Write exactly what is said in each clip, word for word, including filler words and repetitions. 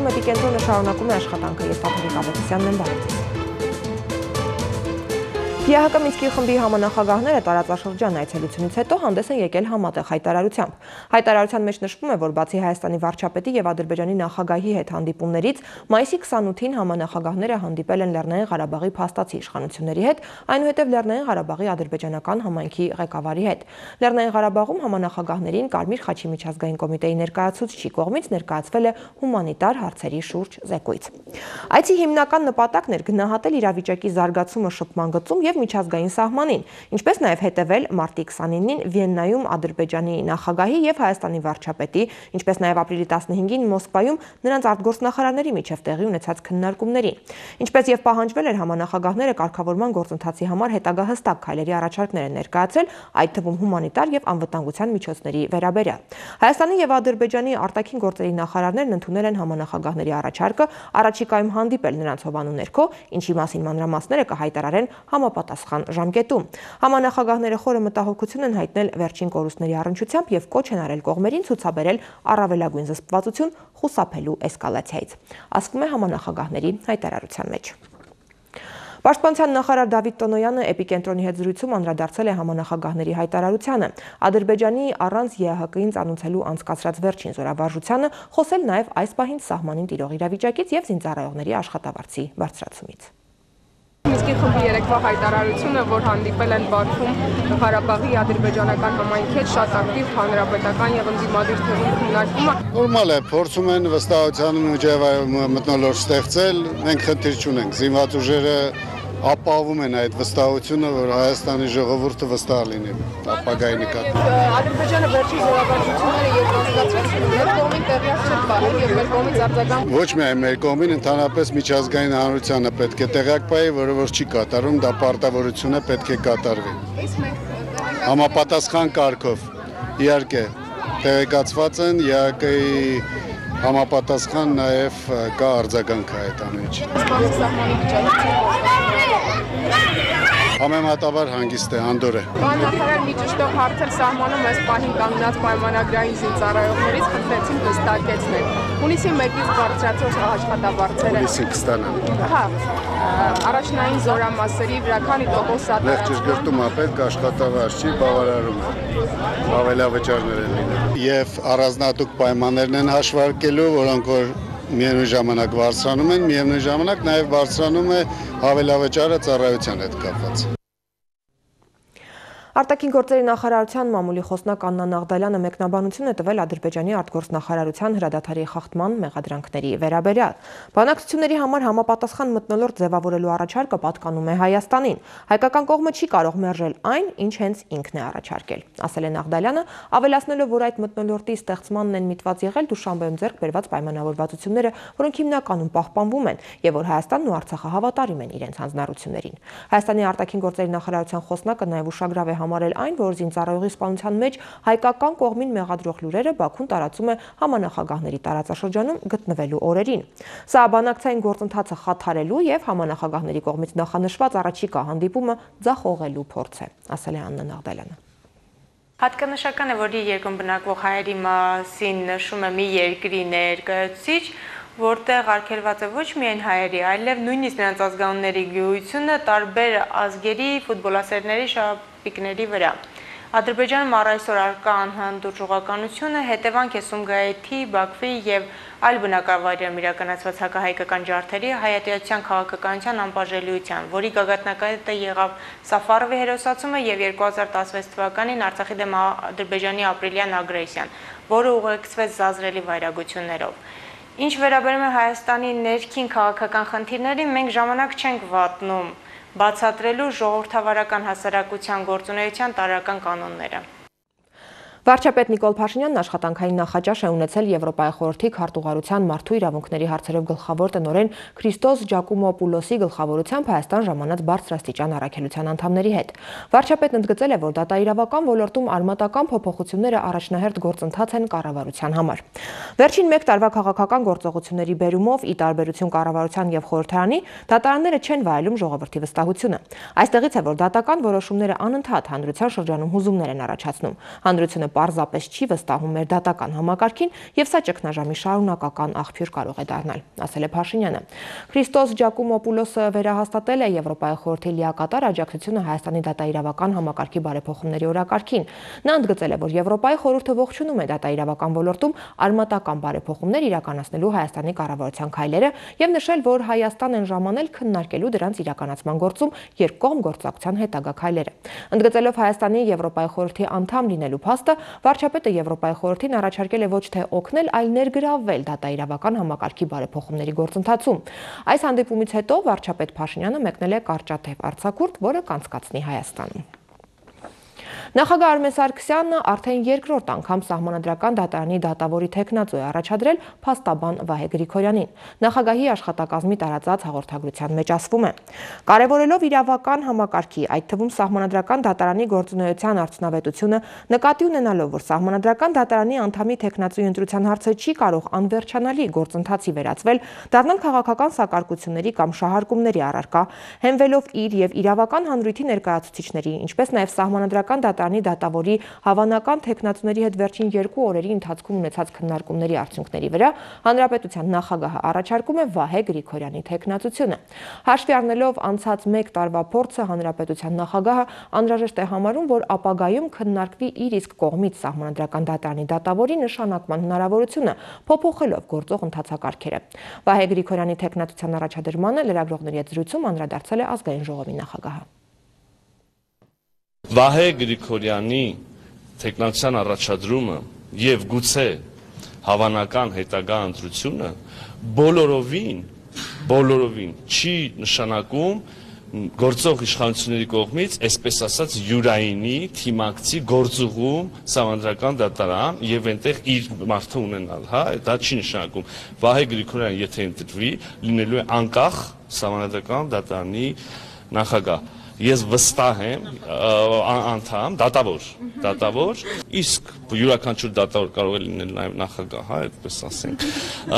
Հայաստանում էպիկենտրոնը շարունակում է աշխատանքը եւ Տաթևիկ Ավետիսյանն են բարեցնում։ Բ Հ Կ Մինսկի խմբի համանախագահները տարածաշրջան այցելությունից հետո հանդես են եկել համատեղ հայտարարությամբ։ Հայտարարության մեջ նշվում է, որ բացի Հայաստանի վարչապետի եւ Ադրբեջանի նախագահի հետ հանդիպումներից, մայիսի քսանութին համանախագահները հանդիպել են Լեռնային Ղարաբաղի փաստացի իշխանությունների հետ, այնուհետև Լեռնային Ղարաբաղի ադրբեջանական համայնքի ղեկավարի հետ։ Լեռնային Ղարաբաղում համանախագահներին Կարմիր խաչի միջազգային կոմիտեի ներկայացուցչի կողմից ներկայացվել է հումանիտար հարցերի շուրջ զեկույց։ Այցի հիմնական նպատակն էր գնահատել իրավիճակի զարգացումը շփման գծում եւ միջազգային սահմանին, ինչպես նաև հետևել մարտի քսանինին Վիեննայում Ադրբեջանի նախագահի եւ Հայաստանի վարչապետի, ինչպես նաև ապրիլի տասնհինգին Մոսկվայում նրանց արտգործնախարարների միջև տեղի ունեցած քննարկումներին։ Ինչպես եւ պահանջվել էր, համանախագահները կարգավորման գործընթացի համար հետագա հստակ քայլերի առաջարկներ են ներկայացրել, այդ թվում հումանիտար եւ անվտանգության միջոցների վերաբերյալ։ Հայաստանի եւ Ադրբեջանի արտաքին գործերի նախարարներն ընդունել են համանախագահների առաջարկը առաջիկայում հանդիպել նրանց հովանու ներքո, ինչի մասին մանրամասները կհայտարարեն համապատասխան ժամկետում։ Համանախագահները խորը մտահոգություն են հայտնել վերջին կորուստների առնչությամբ եւ կոչ են արել կողմերին ցուցաբերել առավելագույն զսպվածություն խուսափելու էսկալացիայից, ասվում է համանախագահների հայտարարության մեջ։ Պաշտպանության նախարար Դավիթ Տոնոյանը էպիկենտրոնի հետ զրույցում անդրադարձել է համանախագահների հայտարարությանը, Ադրբեջանի առանց Ե Հ Կ-ին ծանոթելու անցկացրած վերջին զորավարժությանը, խոսել նաև այս պահին սահմանին տիրող իրավիճակից եւ զինծառայողների աշխատավարձի բարձրացումից։ Մինսկի խմբի երեկվա հայտարարությունը, որ հանդիպել են Բաքվում Ղարաբաղի ադրբեջանական համայնքի հետ, շատ ակտիվ հանրապետական եւ ընդդիմադիր թևում քննարկումը։ Նորմալ է, փորձում են վստահության ուժով մթնոլորտ ստեղծել, մենք խնդիր չունենք, զինված ուժերը ապահովում են այդ վստահությունը, որ Հայաստանի ժողովուրդը վստահ լինի ապագայի նկատմամբ։ Ադրբեջանը վերջին զորավարժությունները երկարացրել մեր կողմին տեղյակ չէր պահել եւ մեր կողմից արձագանք։ Ոչ միայն մեր կողմին, ընդհանրապես միջազգային հանրությանը պետք է տեղյակ պահի, որը որ չի կատարում, դա պարտավորությունը պետք է կատարվի։ Համապատասխան կարգով, իհարկե, տեղեկացված են Ե Հ Կ-ի համապատասխան նաև կա արձագանքը այդ ամենից։ Համեմատաբար հանգիստ է, անդոր է։ Պարոն նախարար, մի ճշտող հարցեր սահմանում այս պահին կանգնած պայմանագրային զինծառայողներից խնդրեցին հստակեցնել։ Հունիսի մեկից բարձրացող աշխատավարձերը։ Հունիսի քսանին։ Հա, առաջնային զորամասերի վրա քանի տոկոս սատարած։ Լեխ ճշգրտում է, պետք աշխատավարձ չի, բավարարում է։ Ավելավճարներ են լինում։ Եվ առանձնատուկ պայմաններն են հաշվարկելու, որոնք որ միևնույն ժամանակ բարձրանում են, միևնույն ժամանակ նաև բարձրանում է հավելավճարը ծառայության հետ կապված։ Արտաքին գործերի նախարարության մամուլի խոսնակ Աննա Նաղդալյանը մեկնաբանություն է տվել Ադրբեջանի արտգործնախարարության հրադադարի խախտման մեղադրանքների վերաբերյալ։ Բանակցությունների համար համապատասխան մթնոլորտ ձևավորելու առաջարկը պատկանում է Հայաստանին։ Հայկական կողմը չի կարող մերժել այն, ինչ հենց ինքն է առաջարկել, ասել է Նաղդալյանը, ավելացնելով, որ այդ մթնոլորտի ստեղծմանն են միտված եղել Դուշանբեում ձեռք բերված պայմանավորվածությունները, որոնք հիմնականում պահպանվում են, եւ որ Հայաստանն ու Արցախը հավատարիմ են իրենց հանձնառություններին։ Հայաստանի արտաքին գործերի նախարարության խոսնակը նաև ուշագրավ է համարել այն, որ զինծառայողի սպանության մեջ հայկական կողմին մեղադրող լուրերը Բաքուն տարածում է համանախագահների տարածաշրջանում գտնվելու օրերին։ Սա բանակցային գործընթացը խաթարելու եւ համանախագահների կողմից նախանշված առաջիկա հանդիպումը ձախողելու փորձ է, ասել է Աննա Նաղդալյանը։ Հատկանշական է, որ երկրում բնակվող հայերի մասին նշում է մի երկրի ներկայացուցիչ, որտեղ արգելված է ոչ միայն հայերի, այլև նույնիսկ նրանց ազգանունների գոյությունը տարբեր ազգերի ֆուտբոլասերների շապիկների վրա։ Ադրբեջանում առ այսօր արկա անհանդուրժողականությունը հետևանք է Սումգայիթի, Բաքվի եւ այլ բնակավայրերում իրականացված հակահայկական ջարդերի հայատյացության քաղաքականության անբաժանելիության, որի գագաթնակետը եղավ Սաֆարովի հերոսացումը եւ երկու հազար տասնվեց թվականին Արցախի դեմ Ադրբեջանի ապրիլյան ագրեսիան, որը ուղեկցվեց զազրելի վայրագություններով։ Ինչ վերաբերում է Հայաստանի ներքին քաղաքական խնդիրներին, մենք ժամանակ չենք վատնում բացատրելու ժողովրդավարական հասարակության գործունեության տարրական կանոնները։ Վարչապետ Նիկոլ Փաշինյանն աշխատանքային նախաճաշ է ունեցել Եվրոպայի խորհրդի քարտուղարության մարդու իրավունքների հարցերով գլխավոր տնօրեն Քրիստոս Ջակոմոպուլոսի գլխավորությամբ Հայաստան ժամանած բարձրաստիճան առաքելության անդամների հետ։ Վարչապետն ընդգծել է, որ դատաիրավական ոլորտում արմատական փոփոխությունները առաջնահերթ գործընթաց են կառավարության համար։ Վերջին մեկ տարվա քաղաքական գործողությունների բերումով, ի տարբերություն կառավարության եւ խորհրդարանի, դատարանները չեն վայելում ժողովրդի վստահությունը։ Այստեղից է, որ դատական որոշումները անընդհատ հանրության շրջանում հուզումներ են առաջացնում։ Հանրությունը պարզապես չի վստահում մեր դատական համակարգին եւ սա ճգնաժամի շարունակական աղբյուր կարող է դառնալ, ասել է Փաշինյանը։ Քրիստոս Ջակոմոպուլոսը վերահաստատել է Եվրոպայի խորհրդի լիակատար աջակցությունը Հայաստանի դատաիրավական համակարգի բարեփոխումների օրակարգին։ Նա ընդգծել է, որ Եվրոպայի խորհուրդը ողջունում է դատաիրավական ոլորտում արմատական բարեփոխումներ իրականացնելու Հայաստանի կառավարության քայլերը եւ նշել, որ Հայաստան են ժամանել քննարկելու դրանց իրականացման գործում երկկողմ գործակցության հետագա քայլերը։ Ընդգծելով Հայաստանի Եվրոպայի խորհրդի անդամ լինելու փաստը, վարչապետը Եվրոպայի խորհրդին առաջարկել է ոչ թե օգնել, այլ ներգրավել դատաիրավական համակարգի բարեփոխումների գործընթացում։ Այս հանդիպումից հետո վարչապետ Փաշինյանը մեկնել է կարճատև արձակուրդ, որը կանցկացնի Հայաստանում։ Նախագահ Արմեն Սարգսյանը արդեն երկրորդ անգամ Սահմանադրական դատարանի դատավորի թեկնածու է առաջադրել փաստաբան Վահե Գրիգորյանին։ Նախագահի աշխատակազմի տարածած հաղորդագրության մեջ ասվում է. Կարևորելով իրավական համակարգի, այդ թվում Սահմանադրական դատարանի գործունեության արդյունավետությունը, նկատի ունենալով, որ Սահմանադրական դատարանի անդամի թեկնածուի ընտրության հարցը չի կարող անվերջանալի գործընթացի վերածվել, դառնալ քաղաքական սակարկությունների կամ շահարկումների առարկա, հենվելով իր եւ իրավական հանրույթի ներկայացուցիչների, ինչպես նաեւ Սահմանադրական դատարանի դատավորի հավանական թեկնածուների հետ վերջին երկու օրերի ընթացքում ունեցած քննարկումների արդյունքների վրա Հանրապետության նախագահը առաջարկում է Վահե Գրիգորյանի թեկնածությունը։ Հաշվի առնելով անցած մեկ տարվա փորձը, Հանրապետության նախագահը անհրաժեշտ է համարում, որ ապագայում քննարկվի իր իսկ կողմից Սահմանադրական դատարանի դատավորի նշանակման հնարավորությունը, փոփոխելով գործող ընթացակարգերը։ Վահե Գրիգորյանի թեկնածության առաջադրմանը լրագրողների հետ զրույցում անդրադարձել է Ազգային ժողովի նախագահը։ Վահե Գրիգորյանի թեկնածության առաջադրումը եւ գուցե հավանական հետագա ընտրությունը բոլորովին բոլորովին չի նշանակում գործող իշխանությունների կողմից, այսպես ասած, յուրայինի թիմակցի գործուղում Սահմանադրական դատարան եւ այնտեղ իր մարդը ունենալ, հա, դա չի նշանակում։ Վահե Գրիգորյանը եթե ընտրվի, լինելու է անկախ Սահմանադրական դատարանի նախագահ։ Ես վստահ եմ անդամ, դատավոր, դատավոր, իսկ յուրաքանչյուր դատավոր կարող է լինել նաև նախագահ, հա, այդպես ասենք,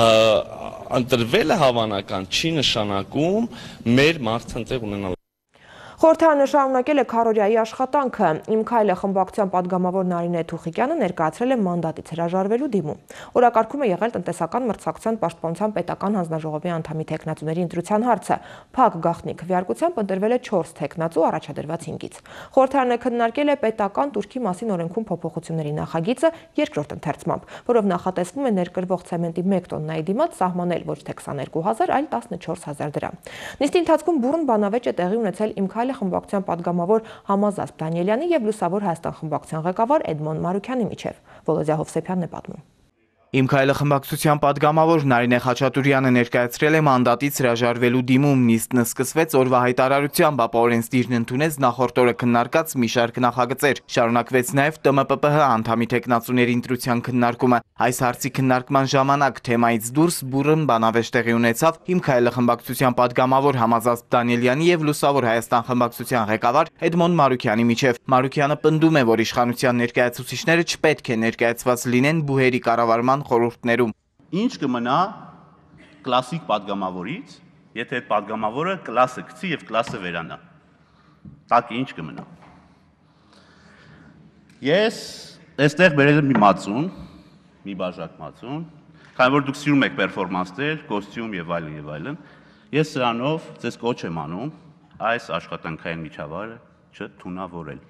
ընտրվելը հավանական չի նշանակում մեր մարդը ընտեղ ունենալ։ Խորհրդարանը շարունակել է քառօրյայի աշխատանքը։ Իմ քայլը խմբակցության падգամավոր Նարինե Թուխիկյանը ներկայացրել է մանդատից հրաժարվելու դիմում։ Օրակարգում է եղել տնտեսական մրցակցության պաշտպանության պետական հանձնաժողովի անդամի թեկնածուների ընտրության հարցը։ Փակ գաղտնի քվեարկությամբ ընտրվել է չորս թեկնածու առաջադրված հինգից։ Խորհրդարանը քննարկել է պետական турքի մասին օրենքում փոփոխությունների նախագիծը երկրորդ ընթերցմամբ, որով նախատեսվում է ներկրվող ցեմենտի մեկ տոննայի դիմաց սահմանել ոչ թե քսաներկու հազար, այլ տասնչորս հազար դրամ։ Նիստի ընթացքում բուռն բանավեճ է տեղի ունեցել Իմ քայլը խմբակցության падգամավոր Համազազբ Դանիելյանի եւ Լուսավոր Հայաստան խմբակցության ղեկավար Էդմոն Մարուքյանի միջև։ Վոլոդիա Հովսեփյանն է պատմում։ Իմ քայլը խմբակցության падգամավոր Նարինե Խաչատուրյանը ներկայացրել է մանդատից հրաժարվելու դիմում։ Նիստն սկսվեց օրվա հայտարարությամբ, ապա օրենսդիրն ընդունեց նախորդ օրը քննարկած մի շարք նախագծեր։ Շարունակվեց նաև Տ M P P H անդամի թեկնածուների ընտրության քննարկումը։ Այս հարցի քննարկման ժամանակ թեմայից դուրս բուռն բանավեճ տեղի ունեցավ Իմ քայլը խմբակցության падգամավոր Համազազբ Դանիելյանի եւ Լուսավոր Հայաստան խմբակցության ղեկավար Էդմոն Մարուքյանի միջև։ Մարուքյանը պնդում է, որ իշխանության ներկայացուցիչները չպետք է ներկայացված լինեն բուհերի կառավարման խորհուրդներում։ Ինչ կմնա կլասիկ падգամավորից, եթե այդ падգամավորը կլասը գցի եւ կլասը վերանա։ Տակ ինչ կմնա։ Ես այստեղ բերել եմ մի մածուն, մի բաժակ մածուն, քանի որ դուք սիրում եք պերֆորմանսներ, կոստյում եւ այլն եւ այլն, ես սրանով ձեզ կոչ եմ անում այս աշխատանքային միջավայրը չթունավորել։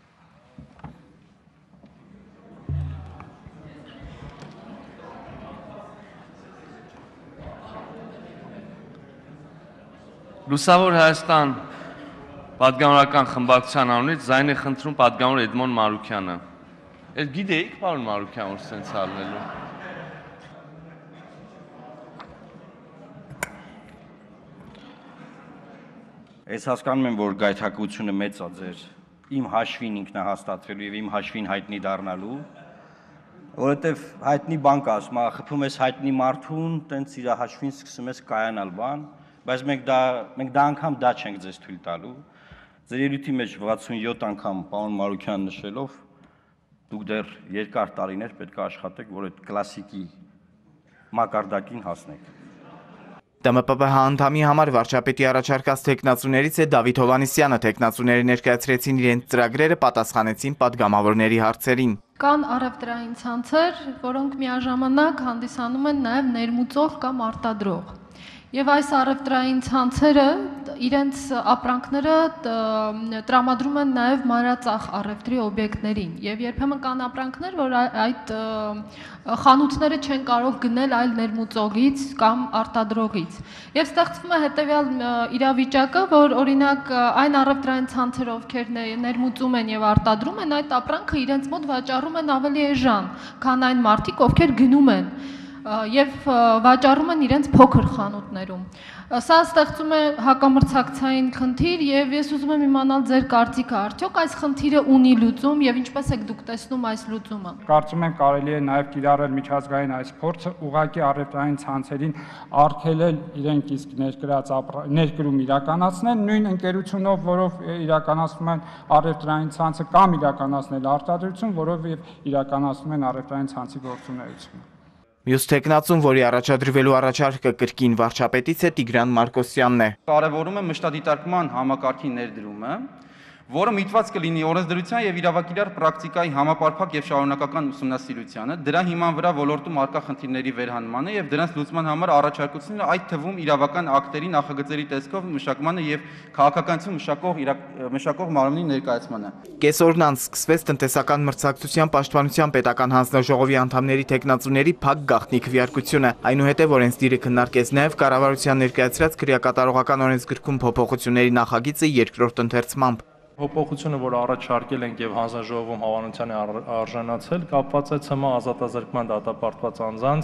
Լուսավոր Հայաստան падգամավորական խմբակցության անունից ձայն է խնդրում падգամավոր Էդմոն Մարուքյանը։ Էլ գիտեիք, պարոն Մարուքյան, որ սենց ալնելու։ Ես հասկանում եմ, որ գայթակղությունը մեծ է ձեր իմ հաշվին ինքնահաստատվելու եւ իմ հաշվին հայտնի դառնալու, որովհետեւ հայտնի բան կա, ասում, խփում ես հայտնի մարդուն, տենց իր հաշվին սկսում ես կայանալ բան, բայց մենք դա մենք դա անգամ դա չենք ձեզ թույլ տալու։ Ձեր ելույթի մեջ վաթսունյոթ անգամ պարոն Մարուքյան նշելով դուք դեռ երկար տարիներ պետք է աշխատեք, որ այդ կլասիկի մակարդակին հասնեք։ Դ M P P H անդամի համար վարչապետի առաջարկած տեխնացուներից է Դավիթ Հովհաննիսյանը, տեխնացուները ներկայացրեցին իրենց ծրագրերը, պատասխանեցին պատգամավորների հարցերին։ Կան առևտրային ցանցեր, որոնք միաժամանակ հանդիսանում են նաև ներմուծող կամ արտադրող։ Եվ այս առևտրային ցանցերը իրենց ապրանքները տրամադրում են նաև մանրածախ առևտրի օբյեկտներին։ Եվ երբեմն կան ապրանքներ, որ այդ խանութները չեն կարող գնել այլ ներմուծողից կամ արտադրողից։ Եվ ստեղծվում է հետևյալ իրավիճակը, որ օրինակ այն առևտրային ցանցերը, ովքեր ներմուծում են եւ արտադրում են, այդ ապրանքը իրենց մոտ վաճառում են ավելի էժան, քան այն մարդիկ, ովքեր գնում են եւ վաճառում են իրենց փոքր խանութներում։ Սա ստեղծում է հակամրցակցային խնդիր եւ ես ուզում եմ իմանալ ձեր կարծիքը, արդյոք այս խնդիրը ունի լուծում եւ ինչպես եք դուք տեսնում այս լուծումը։ Կարծում եմ կարելի է նաեւ կիրառել միջազգային այս փորձը ուղղակի առևտրային ցանցերին արգելել իրենք իսկ ներկրած ներկրում իրականացնել նույն ընկերությունով, որով իրականացնում են առևտրային ցանցը կամ իրականացնել արտադրություն, որով եւ իրականացնում են առևտրային ցանցի գործունեությունը։ Մյուս տեխնացուն, որի առաջադրվելու առաջարկը կրկին վարչապետից է, Տիգրան Մարկոսյանն է։ Կարևորում է մշտադիտարկման համակարգի ներդրումը, որը միտված կլինի օրենսդրության եւ իրավակիրառ պրակտիկայի համապարփակ եւ շարունակական ուսումնասիրությանը, դրա հիման վրա ոլորտում առկա խնդիրների վերհանմանը եւ դրանց լուծման համար առաջարկությունները, այդ թվում իրավական ակտերի նախագծերի տեսքով մշակմանը եւ քաղաքականություն մշակող մշակող մարմնի ներկայացմանը։ Կեսօրն անց սկսվեց տնտեսական մրցակցության պաշտպանության պետական հանձնաժողովի անդամների տեխնացուների փակ գաղտնի քվեարկությունը, այնուհետև օրենսդիրը քննարկեց նաեւ կառավարության ներկայացրած քրեակատարողական օրենսգրքում փոփոխությունների նախագիծը երկրորդ ընթերցմամբ։ Փոփոխությունը, որ առաջարկել ենք եւ հանձնաժողովում հավանության է արժանացել, կապված է ՑՄ ազատազրկման դատապարտված անձանց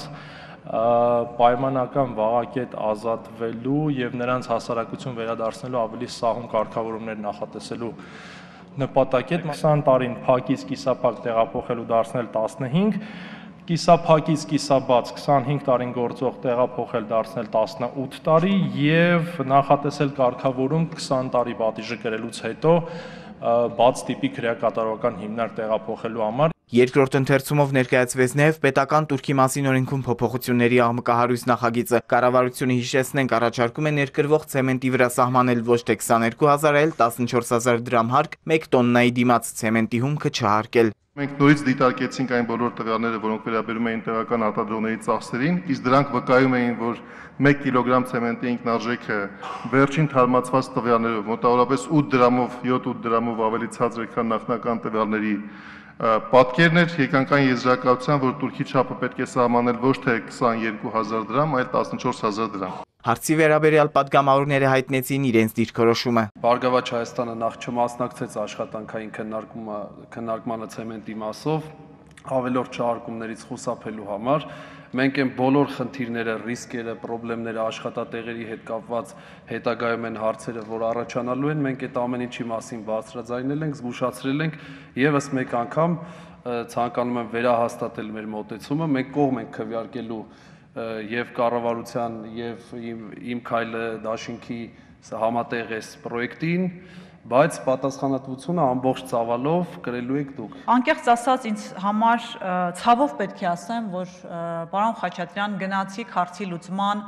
պայմանական վաղակետ ազատվելու եւ նրանց հասարակություն վերադարձնելու ավելի սահուն կարգավորումներ նախատեսելու նպատակետ քսան տարին փակից կիսափակ տեղափոխելու դարձնել տասնհինգ, կիսափակից կիսաբաց քսանհինգ տարին գործող տեղափոխել դարձնել տասնութ տարի եւ նախատեսել կարգավորում քսան տարի պատիժը կրելուց հետո բաց տիպի քրեակատարողական հիմնարկ տեղափոխելու համար։ Երկրորդ ընթերցումով ներկայացվեց նաև պետական турքի մասին օրենքում փոփոխությունների աղմկահարույց նախագիծը։ Կառավարությունը, հիշեցնենք, առաջարկում է ներկրվող ցեմենտի վրա սահմանել ոչ թե քսաներկու հազար, այլ տասնչորս հազար դրամ հարկ, մեկ տոննայի դիմաց ցեմենտի հումքը չհարկել։ Մենք նորից դիտարկեցինք այն բոլոր տվյալները, որոնք վերաբերում էին տեղական արտադրողների ծախսերին, իսկ դրանք վկայում էին, որ մեկ կիլոգրամ ցեմենտի ինքնարժեքը վերջին թարմացված տվյալներով մոտավորապես ութ դրամով, յոթ-ութ դրամով ավելի ցածր է, քան նախնական տվյալների պատկերն էր, եկանք այն եզրակացության, որ Թուրքի չափը պետք է սահմանել ոչ թե քսաներկու հազար դրամ, այլ տասնչորս հազար դրամ։ Հարցի վերաբերյալ պատգամավորները հայտնեցին իրենց դիրքորոշումը։ Բարգավաճ Հայաստանը նախ չմասնակցեց աշխատանքային քննարկումը քննարկմանը ցեմենտի մասով, ավելորդ չհարկումներից խուսափելու համար։ Մենք այն բոլոր խնդիրները, ռիսկերը, խնդիրները աշխատատեղերի հետ կապված հետագայում են հարցերը, որ առաջանալու են, մենք այդ ամեն ինչի մասին բարձրաձայնել ենք, զգուշացրել ենք եւ ըստ մեկ անգամ ցանկանում եմ վերահաստատել մեր մոտեցումը, մենք կողմ ենք քվեարկելու եւ կառավարության եւ իմ իմ քայլը դաշինքի համատեղ էս պրոյեկտին, բայց պատասխանատվությունը ամբողջ ծավալով կրելու եք դուք։ Անկեղծ ասած, ինձ համար ցավով պետք է ասեմ, որ պարոն Խաչատրյան գնացիք հարցի լուծման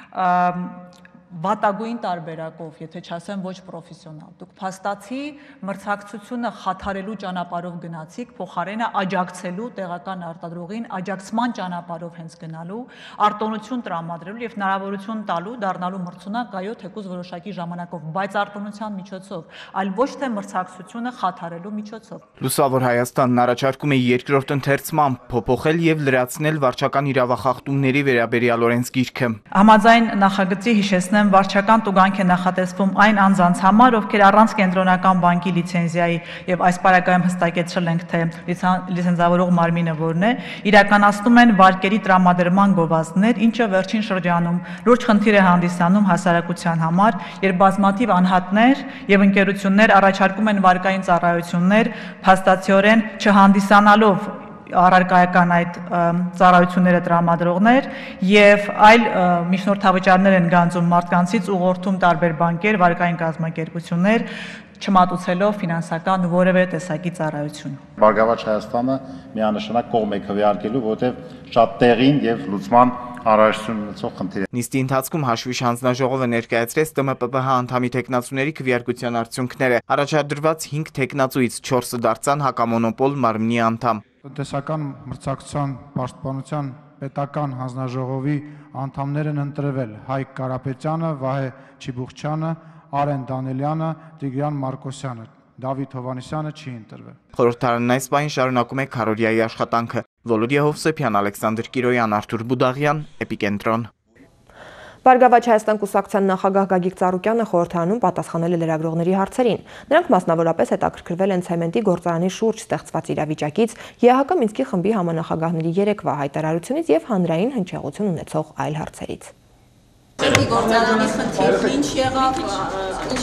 վատագույն տարբերակով, եթե չասեմ ոչ պրոֆեսիոնալ։ Դուք փաստացի մրցակցությունը խաթարելու ճանապարհով գնացիք, փոխարենը աջակցելու տեղական արտադրողին, աջակցման ճանապարհով հենց գնալու, արտոնություն տրամադրելու եւ հնարավորություն տալու դառնալու մրցունակ այո, թեկուզ որոշակի ժամանակով, բայց արտոնության միջոցով, այլ ոչ թե մրցակցությունը խաթարելու միջոցով։ Լուսավոր Հայաստանն առաջարկում է երկրորդ ընթերցմամբ փոփոխել եւ լրացնել վարչական իրավախախտումների վերաբերյալ օրենսգիրքը։ Համաձայն նախագծի հիշեցնեմ վարչական տուգանք է նախատեսվում այն անձանց համար, ովքեր առանց կենտրոնական բանկի լիցենզիայի եւ այս պարագայում հստակեցրել ենք, թե լիցենզավորող մարմինը որն է, իրականացնում են վարկերի տրամադրման գովազդներ, ինչը վերջին շրջանում լուրջ խնդիր է հանդիսանում հասարակության համար, երբ բազմաթիվ անհատներ եւ ընկերություններ առաջարկում են վարկային ծառայություններ, փաստացիորեն չհանդիսանալով առարկայական այդ ծառայությունները տրամադրողներ եւ այլ միջնորդավճարներ են գանձում մարդկանցից ուղղորդում տարբեր բանկեր, վարկային կազմակերպություններ, չմատուցելով ֆինանսական որևէ տեսակի ծառայություն։ Բարգավաճ Հայաստանը միանշանակ կողմ է քվեարկելու, որովհետեւ շատ տեղին եւ լուծման առարկություն ունեցող խնդիր է։ Նիստի ընթացքում հաշվի հանձնաժողովը ներկայացրեց Տ M P P H անդամի տեխնացուների քվեարկության արդյունքները։ Առաջադրված հինգ տեխնացուից չորսը դարձան հակամոնոպոլ մարմնի անդամ։ Տնտեսական մրցակցության պաշտպանության պետական հանձնաժողովի անդամներն ընտրվել Հայկ Կարապետյանը, Վահե Չիբուխչյանը, Արեն Դանելյանը, Տիգրան Մարկոսյանը, Դավիթ Հովանեսյանը չի ընտրվել։ Խորհրդարանն այս պահին շարունակում է քարոզիայի աշխատանքը։ Վոլոդիա Հովսեփյան, Ալեքսանդր Կիրոյան, Արթուր Բուդաղյան, Էպիկենտրոն։ Բարգավաճ Հայաստան կուսակցության նախագահ Գագիկ Ծառուկյանը խորհրդարանում պատասխանել է լրագրողների հարցերին։ Նրանք մասնավորապես հետաքրքրվել են ցեմենտի գործարանի շուրջ ստեղծված իրավիճակից, Ե Հ Կ Մինսկի խմբի համանախագահների երեկվա հայտարարությունից եւ հանրային հնչեղություն ունեցող այլ հարցերից։ Գործարանի խնդիրը ինչ եղավ, ինչ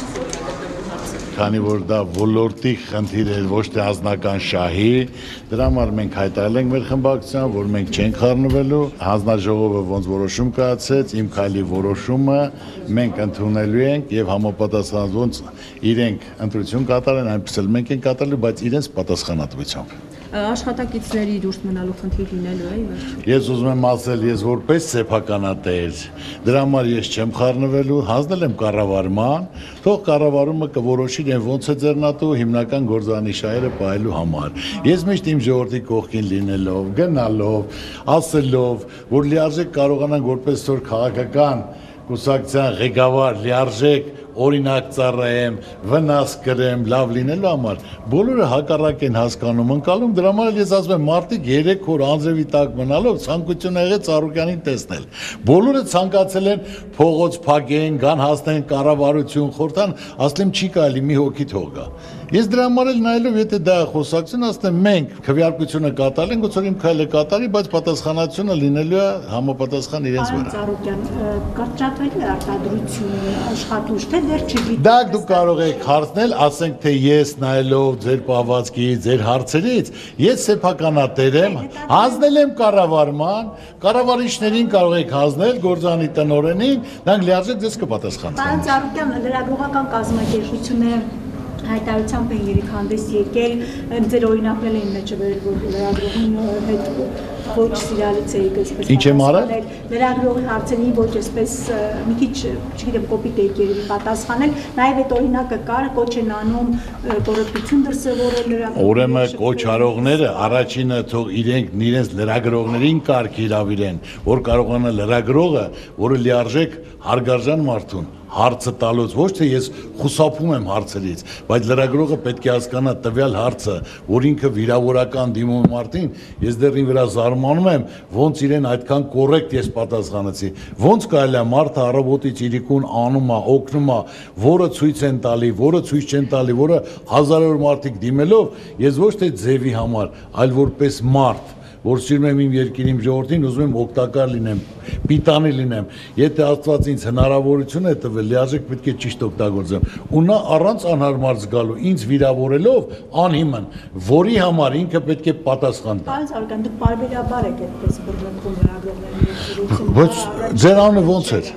Քանի որ դա ոլորտի խնդիր էր, ոչ թե անձնական շահի, դրա համար մենք հայտարարել ենք մեր խմբակցության, որ մենք չենք խառնվելու, հանձնաժողովը ոնց որոշում կայացրեց, իմ քայլի որոշումը մենք ընդունելու ենք եւ համապատասխան ոնց իրենք ընտրություն կատարեն, այնպես էլ մենք ենք կատարելու, բայց իրենց պատասխանատվությամբ։ Աշխատակիցների դուրս մնալու խնդիր լինելու է վերջում։ Ես ուզում եմ ասել, ես որպես սեփականատեր, դրա համար ես չեմ խառնվելու, հանձնել եմ կառավարման, թող կառավարումը կորոշի իրեն ոնց է ձեռնատու հիմնական գործարանի շահերը պահելու համար։ Ես միշտ իմ ժողովրդի կողքին լինելով, գնալով, ասելով, որ լիարժեք կարողանանք որպես որ քաղաքական կուսակցության ղեկավար լիարժեք օրինակ ծառայեմ, վնաս կրեմ, լավ լինելու համար, բոլորը հակառակ են հասկանում, ընկալում, դրա համար ես ասում եմ, մարդիկ երեք օր անձրևի տակ մնալով ցանկություն եղել Ծառուկյանին տեսնել։ Բոլորը ցանկացել են փողոց փակեն, գան հասնեն կառավարություն, խորհրդան, ասեմ չի կարելի մի հոգի թող գա։ Ես դրա համար էլ նայելով, եթե դա խոսակցություն, ասեմ մենք քվեարկությունը կատարել ենք, ոնց որ իմ քայլը կատարի, բայց պատասխանատվությունը լինելու է համապատասխան իրենց վրա։ Ծառուկյան, կրճատվել է արտադրությունը, աշխատուժ, դեռ չգիտեմ։ Դա դուք կարող եք հարցնել, ասենք թե ես նայելով ձեր պահվածքի, ձեր հարցերից, ես սեփականատեր եմ, հանձնել եմ կառավարման, կառավարիչներին կարող եք հանձնել, գործարանի տնօրենին, նրանք լիարժեք ձեզ կպատասխանեն։ Պարոն Ծառուկյան, լրագրողական կազմակերպությունը հայտարարությամբ են երեք հանդես եկել, ձեր օրինակներն էին մեջը վերել, որ լրագրողին հետ ոչ սիրալից էիք այսպես։ Ինչ եմ արել։ Լրագրողի հարցերին ոչ այսպես մի քիչ, չգիտեմ, կոպիտ էիք երևի պատասխանել, նաև այդ օրինակը կար, կոչ են անում կոռուպցիոն դրսևորել լրագրողներին։ Ուրեմն կոչ արողները առաջինը թող իրենք իրենց լրագրողներին կարգ իրավիրեն, որ կարողանա լրագրողը, որը լիարժեք հարգարժան մարդուն հարցը տալուց, ոչ թե ես խուսափում եմ հարցերից, բայց լրագրողը պետք է հասկանա տվյալ հարցը, որ ինքը վիրավորական դիմում մարդին, ես դեռին վրա զարմանում եմ, ոնց իրեն այդքան կոռեկտ ես պատասխանեցի, ոնց կարելի է մարդը առավոտից իրիկուն անում է, օգնում է, որը ցույց են տալի, որը ցույց չեն տալի, որը հազարավոր մարդիկ դիմելով, ես ոչ թե ձևի համար, այլ որպես մարդ որ սիրում եմ իմ երկիրին, ժողովրդին, ուզում եմ օգտակար լինեմ, պիտանի լինեմ։ Եթե Աստված ինձ հնարավորություն է տվել, լիարժեք պետք է ճիշտ օգտագործեմ։ Ու նա առանց անհարմար զգալու ինձ վիրավորելով անհիմն, որի համար ինքը պետք է պատասխան տա։ Պարոն Ծառուկյան, դուք բարբերաբար եք այդպես բռնկում լրագրողներին։ Բայց ձեր անունը ոնց էր։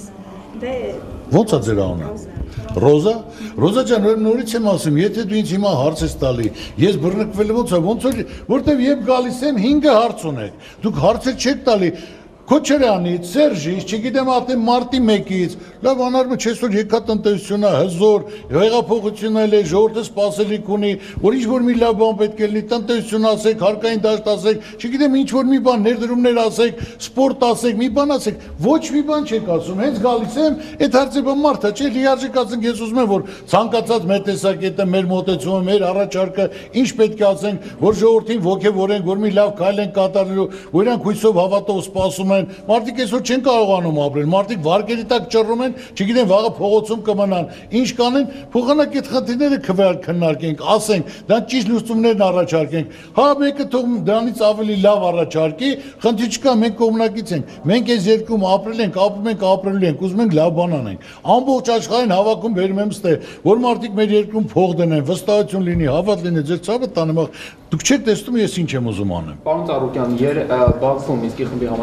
Դե ո՞նց է ձեր անունը։ Ռոզա, Ռոզա ջան, նորից եմ ասում, եթե դու ինձ հիմա հարց ես տալի, ես բռնկվել ոնց է, ոնց որ, որտեվ երբ գալիս եմ հինգը հարց ունեք, դուք հարցեր չեք տալի, Քոչարյանից, Սերժից, չգիտեմ ատեմ մարտի մեկից, լավ անարմը չես որ եկա տնտեսությունա հզոր, հեղափոխությունն էլ է, ժողովուրդը սպասելիք ունի, որ ինչ-որ մի լավ բան պետք է լինի, տնտեսություն ասեք, հարկային դաշտ ասեք, չգիտեմ ինչ-որ մի բան, ներդրումներ ասեք, սպորտ ասեք, մի բան ասեք, ոչ մի բան չեք ասում, հենց գալիս եմ, այդ հարցը բան մարդը չէ, լիարժեք ասենք, ես ուզում եմ, որ ցանկացած մեր տեսակետը, մեր մոտեցումը, մեր առաջարկը, ինչ պետք է ասենք, որ ժողովրդին ոգևորենք, որ մի լավ քայլ են կատարելու, որ իրանք հույսով հավատով սպասում Մարդիկ այսօր չեն կարողանում ապրել, մարդիկ վարկերի տակ ճռռում են, չգիտեն վաղը փողոցում կմնան, ինչ կանեն, փոխանակ այդ խնդիրները քննարկենք, ասենք, դրանք ճիշտ լուծումներն առաջարկենք։ Հա մեկը թող դրանից ավելի լավ առաջարկի, խնդիր չկա, մենք կողմնակից ենք, մենք այս երկրում ապրել ենք, ապրում ենք, ապրելու ենք, ուզում ենք լավ բան անենք։ Ամբողջ աշխարհին հավաքում բերում եմ ստե, որ մարդիկ մեր երկրում փող դնեն, վստահություն լինի, հավատ լինի, ձեր ցավը տանեմ, դուք չեք տեսնում ես ինչ եմ ուզում անեմ։ Պարոն Ծառուկյան, Բաքվում Մինսկի խմբի համանախագահ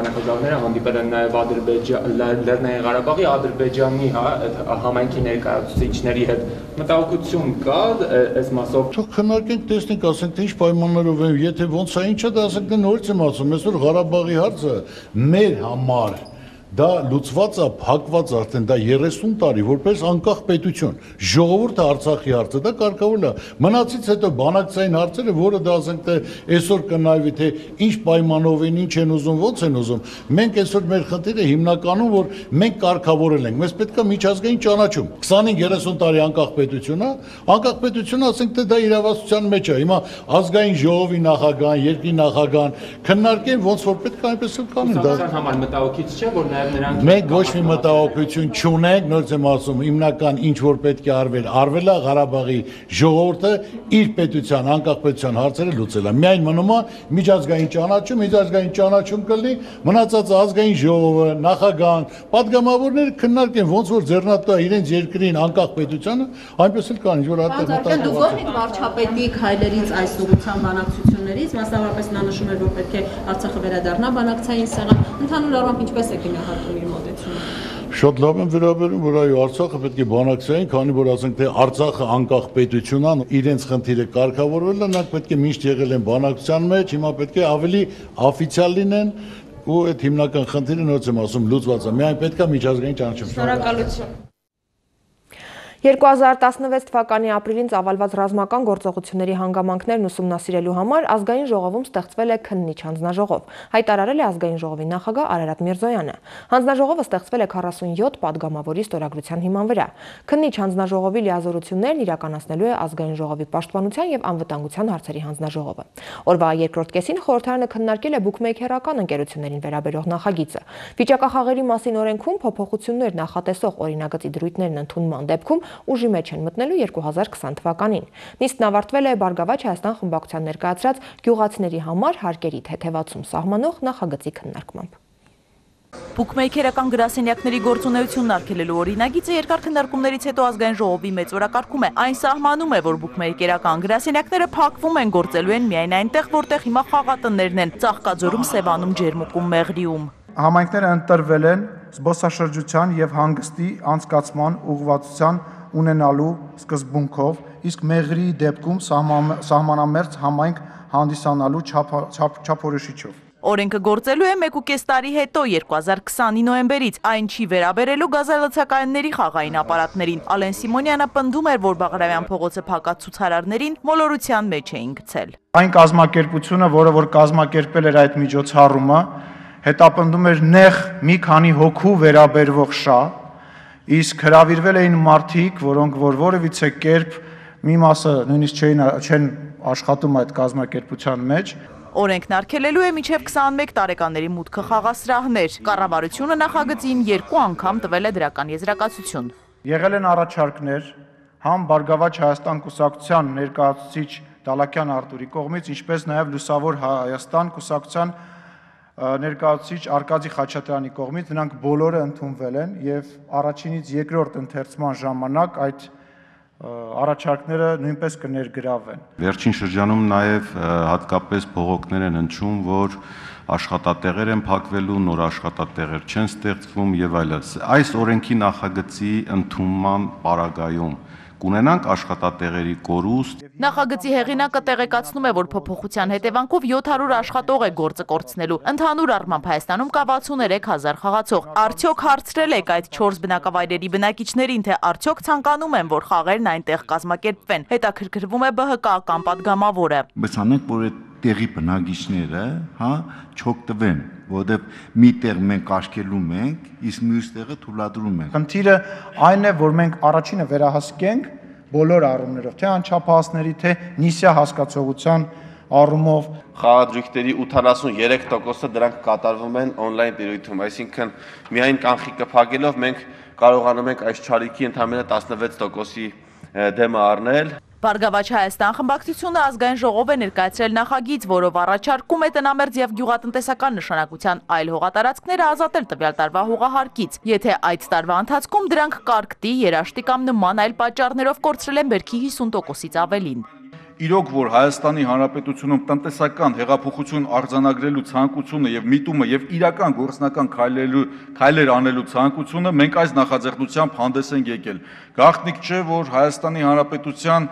նախագահները հանդիպել են նաև Լեռնային Ղարաբաղի, Ադրբեջանի համայնքի ներկայացուցիչների հետ։ Մտահոգություն կա այս մասով։ Թող քննարկենք, տեսնենք, ասենք թե ինչ պայմաններով են, եթե ոնց է, ինչա դա ասենք դե նորից եմ ասում, այսօր Ղարաբաղի հարցը մեր համար դա լուծված է, փակված արդեն դա երեսուն տարի որպես անկախ պետություն։ Ժողովուրդը Արցախի հարցը դա կարգավորել է։ Մնացից հետո բանակցային հարցերը, որը դա ասենք թե այսօր կնայվի թե ինչ պայմանով են, ինչ են ուզում, ոնց են ուզում։ Մենք այսօր մեր խնդիրը հիմնականում որ մենք կարգավորել ենք։ Մեզ պետք է միջազգային ճանաչում։ քսանհինգ երեսուն տարի անկախ պետություն է, անկախ պետությունը ասենք թե դա իրավասության մեջ է։ Հիմա ազգային ժողովի նախագահան, երկրի նախագահան քննարկեն ոնց որ պետք է այնպես էլ կանեն։ Դա համար մտահոգիչ չէ, որ Մենք ոչ մի մտահոգություն չունենք, նորից եմ ասում, հիմնական ինչ որ պետք է արվել, արվել է Ղարաբաղի ժողովուրդը իր պետության, անկախ պետության հարցերը լուծել է։ Միայն մնում է միջազգային ճանաչում, միջազգային ճանաչում կլինի, մնացած ազգային ժողովը, նախագահան, падգամավորները քննարկեն ոնց որ ձեռնատու է իրենց երկրին անկախ պետությանը, այնպես էլ կան, ինչ որ այդտեղ մտահոգություն։ Դուք ողջ վարչապետի քայլերից այս ուղղության բանակցություններից, մասնավորապես նա նշում էր, որ պետք է Արցախը վերադառնա բանակցային սեղան, ընդհանուր առմամբ ինչպես է գնահատում իր մոտեցումը։ Շատ լավ եմ վերաբերում, որ այո, Արցախը պետք է բանակցային, քանի որ ասենք թե Արցախը անկախ պետություն է, իրենց խնդիրը կարգավորել է, նրանք պետք է միշտ եղել են բանակցության մեջ, հիմա պետք է ավելի օֆիցիալ լինեն ու այդ հիմնական խնդիրը նորից եմ ասում լուծված է։ Միայն պետք է միջազգային ճանաչում։ Շնորհակալություն։ երկու հազար տասնվեց թվականի ապրիլին ծավալված ռազմական գործողությունների հանգամանքներն ուսումնասիրելու համար ազգային ժողովում ստեղծվել է քննիչ հանձնաժողով, հայտարարել է ազգային ժողովի նախագահ Արարատ Միրզոյանը։ Հանձնաժողովը ստեղծվել է քառասունյոթ падգամավորի ստորագրության հիման վրա։ Քննիչ հանձնաժողովի լիազորություններն իրականացնելու է ազգային ժողովի պաշտպանության եւ անվտանգության հարցերի հանձնաժողովը։ Օրվա երկրորդ կեսին խորհրդարանը քննարկել է բուքմեյքերական ընկերություններին վերաբերող նախագիծը։ Վիճակախաղերի մասին օրենքում փոփոխություններ նախատեսող օրինագծի դրույթներն ընդունման դեպքում ուժի մեջ են մտնելու երկու հազար քսան թվականին։ Նիստն ավարտվել է Բարգավաճ Հայաստան խմբակցության ներկայացրած գյուղացիների համար հարկերի թեթևացում սահմանող նախագծի քննարկմամբ։ Բուքմեյքերական գրասենյակների գործունեությունն արգելելու օրինագիծը երկար քննարկումներից հետո ազգային ժողովի մեծ օրակարգում է։ Այն սահմանում է, որ բուքմեյքերական գրասենյակները փակվում են, գործելու են միայն այնտեղ, որտեղ հիմա խաղատներն են՝ Ծաղկաձորում, Սևանում, Ջերմուկում, Մեղրիում։ Համայնքները ընտրվել են զբոսաշրջության եւ հանգստի անցկացման ուղղվածության ունենալու սկզբունքով, իսկ Մեղրիի դեպքում սահմանամերձ համայնք հանդիսանալու չափորոշիչով։ Օրենքը գործելու է մեկ ու կես տարի հետո, երկու հազար քսանի նոյեմբերից, այն չի վերաբերելու գազալցակայանների խաղային ապարատներին։ Ալեն Սիմոնյանը պնդում էր, որ Բաղրամյան փողոցը փակած ցուցարարներին մոլորության մեջ էին գցել։ Այն կազմակերպությունը, որը որ կազմակերպել էր այդ միջոցառումը, հետապնդում էր նեղ մի քանի հոգու վերաբերվող շա, իսկ հրավիրվել էին մարդիկ, որոնք որ որևիցե կերպ մի մասը նույնիսկ չեն աշխատում այդ կազմակերպության մեջ։ Օրենքն արգելելու է մինչև քսանմեկ տարեկանների մուտքը խաղասրահներ։ Կառավարությունը նախագծին երկու անգամ տվել է դրական եզրակացություն։ Եղել են առաջարկներ համ Բարգավաճ Հայաստան կուսակցության ներկայացուցիչ Դալակյան Արտուրի կողմից, ինչպես նաև Լուսավոր Հայաստան կուսակցության ներկայացուցիչ Արկադի Խաչատրյանի կողմից, նրանք բոլորը ընդունվել են եւ առաջինից երկրորդ ընթերցման ժամանակ այդ առաջարկները նույնպես կներգրավվեն։ Վերջին շրջանում նաև հատկապես բողոքներ են հնչում, որ աշխատատեղեր են փակվելու, նոր աշխատատեղեր չեն ստեղծվում եւ այլն։ Այս օրենքի նախագծի ընդունման պարագայում կունենանք աշխատատեղերի կորուստ։ Նախագծի հեղինակը տեղեկացնում է, որ փոփոխության հետևանքով յոթ հարյուր աշխատող է գործը կորցնելու։ Ընդհանուր առմամբ Հայաստանում կա վաթսուներեք հազար խաղացող։ Արդյոք հարցրել եք այդ չորս բնակավայրերի բնակիչներին, թե արդյոք ցանկանում են, որ խաղերն այնտեղ կազմակերպվեն։ Հետաքրքրվում է ԲՀԿ-ական падգամավորը։ Բայց անենք, որ այդ տեղի բնակիչները, հա, չօգտվեն, որովհետև մի տեղ մենք աշկելում ենք, իսկ մյուս տեղը թույլատրում ենք։ Խնդիրը այն է, որ մենք առաջինը վերահսկենք բոլոր առումներով, թե անչափահասների, թե նիսյա հասկացողության առումով։ Խաղադրույքների ութանասունյոթ տոկոսը դրանք կատարվում են on-line տիրույթում, այսինքն միայն կանխիկը փակելով մենք կարողանում ենք այս չարիքի ընդամենը տասնվեց տոկոսի դեմը առնել։ Բարգավաճ Հայաստան խմբակցությունը ազգային ժողով է ներկայացրել նախագիծ, որով առաջարկում է տնամերձ եւ գյուղատնտեսական նշանակության այլ հողատարածքները ազատել տվյալ տարվա հողահարկից, եթե այդ տարվա ընթացքում դրանք կարկտի, երաշտի կամ նման այլ պատճառներով կորցրել են բերքի հիսուն տոկոսից ավելին։ իրոք որ Հայաստանի Հանրապետությունում տնտեսական հեղափոխություն արձանագրելու ցանկությունը եւ միտումը եւ իրական գործնական քայլելու քայլեր անելու ցանկությունը մենք այս նախաձեռնությամբ հանդես ենք եկել։ Գաղտնիք չէ, որ Հայաստանի Հանրապետության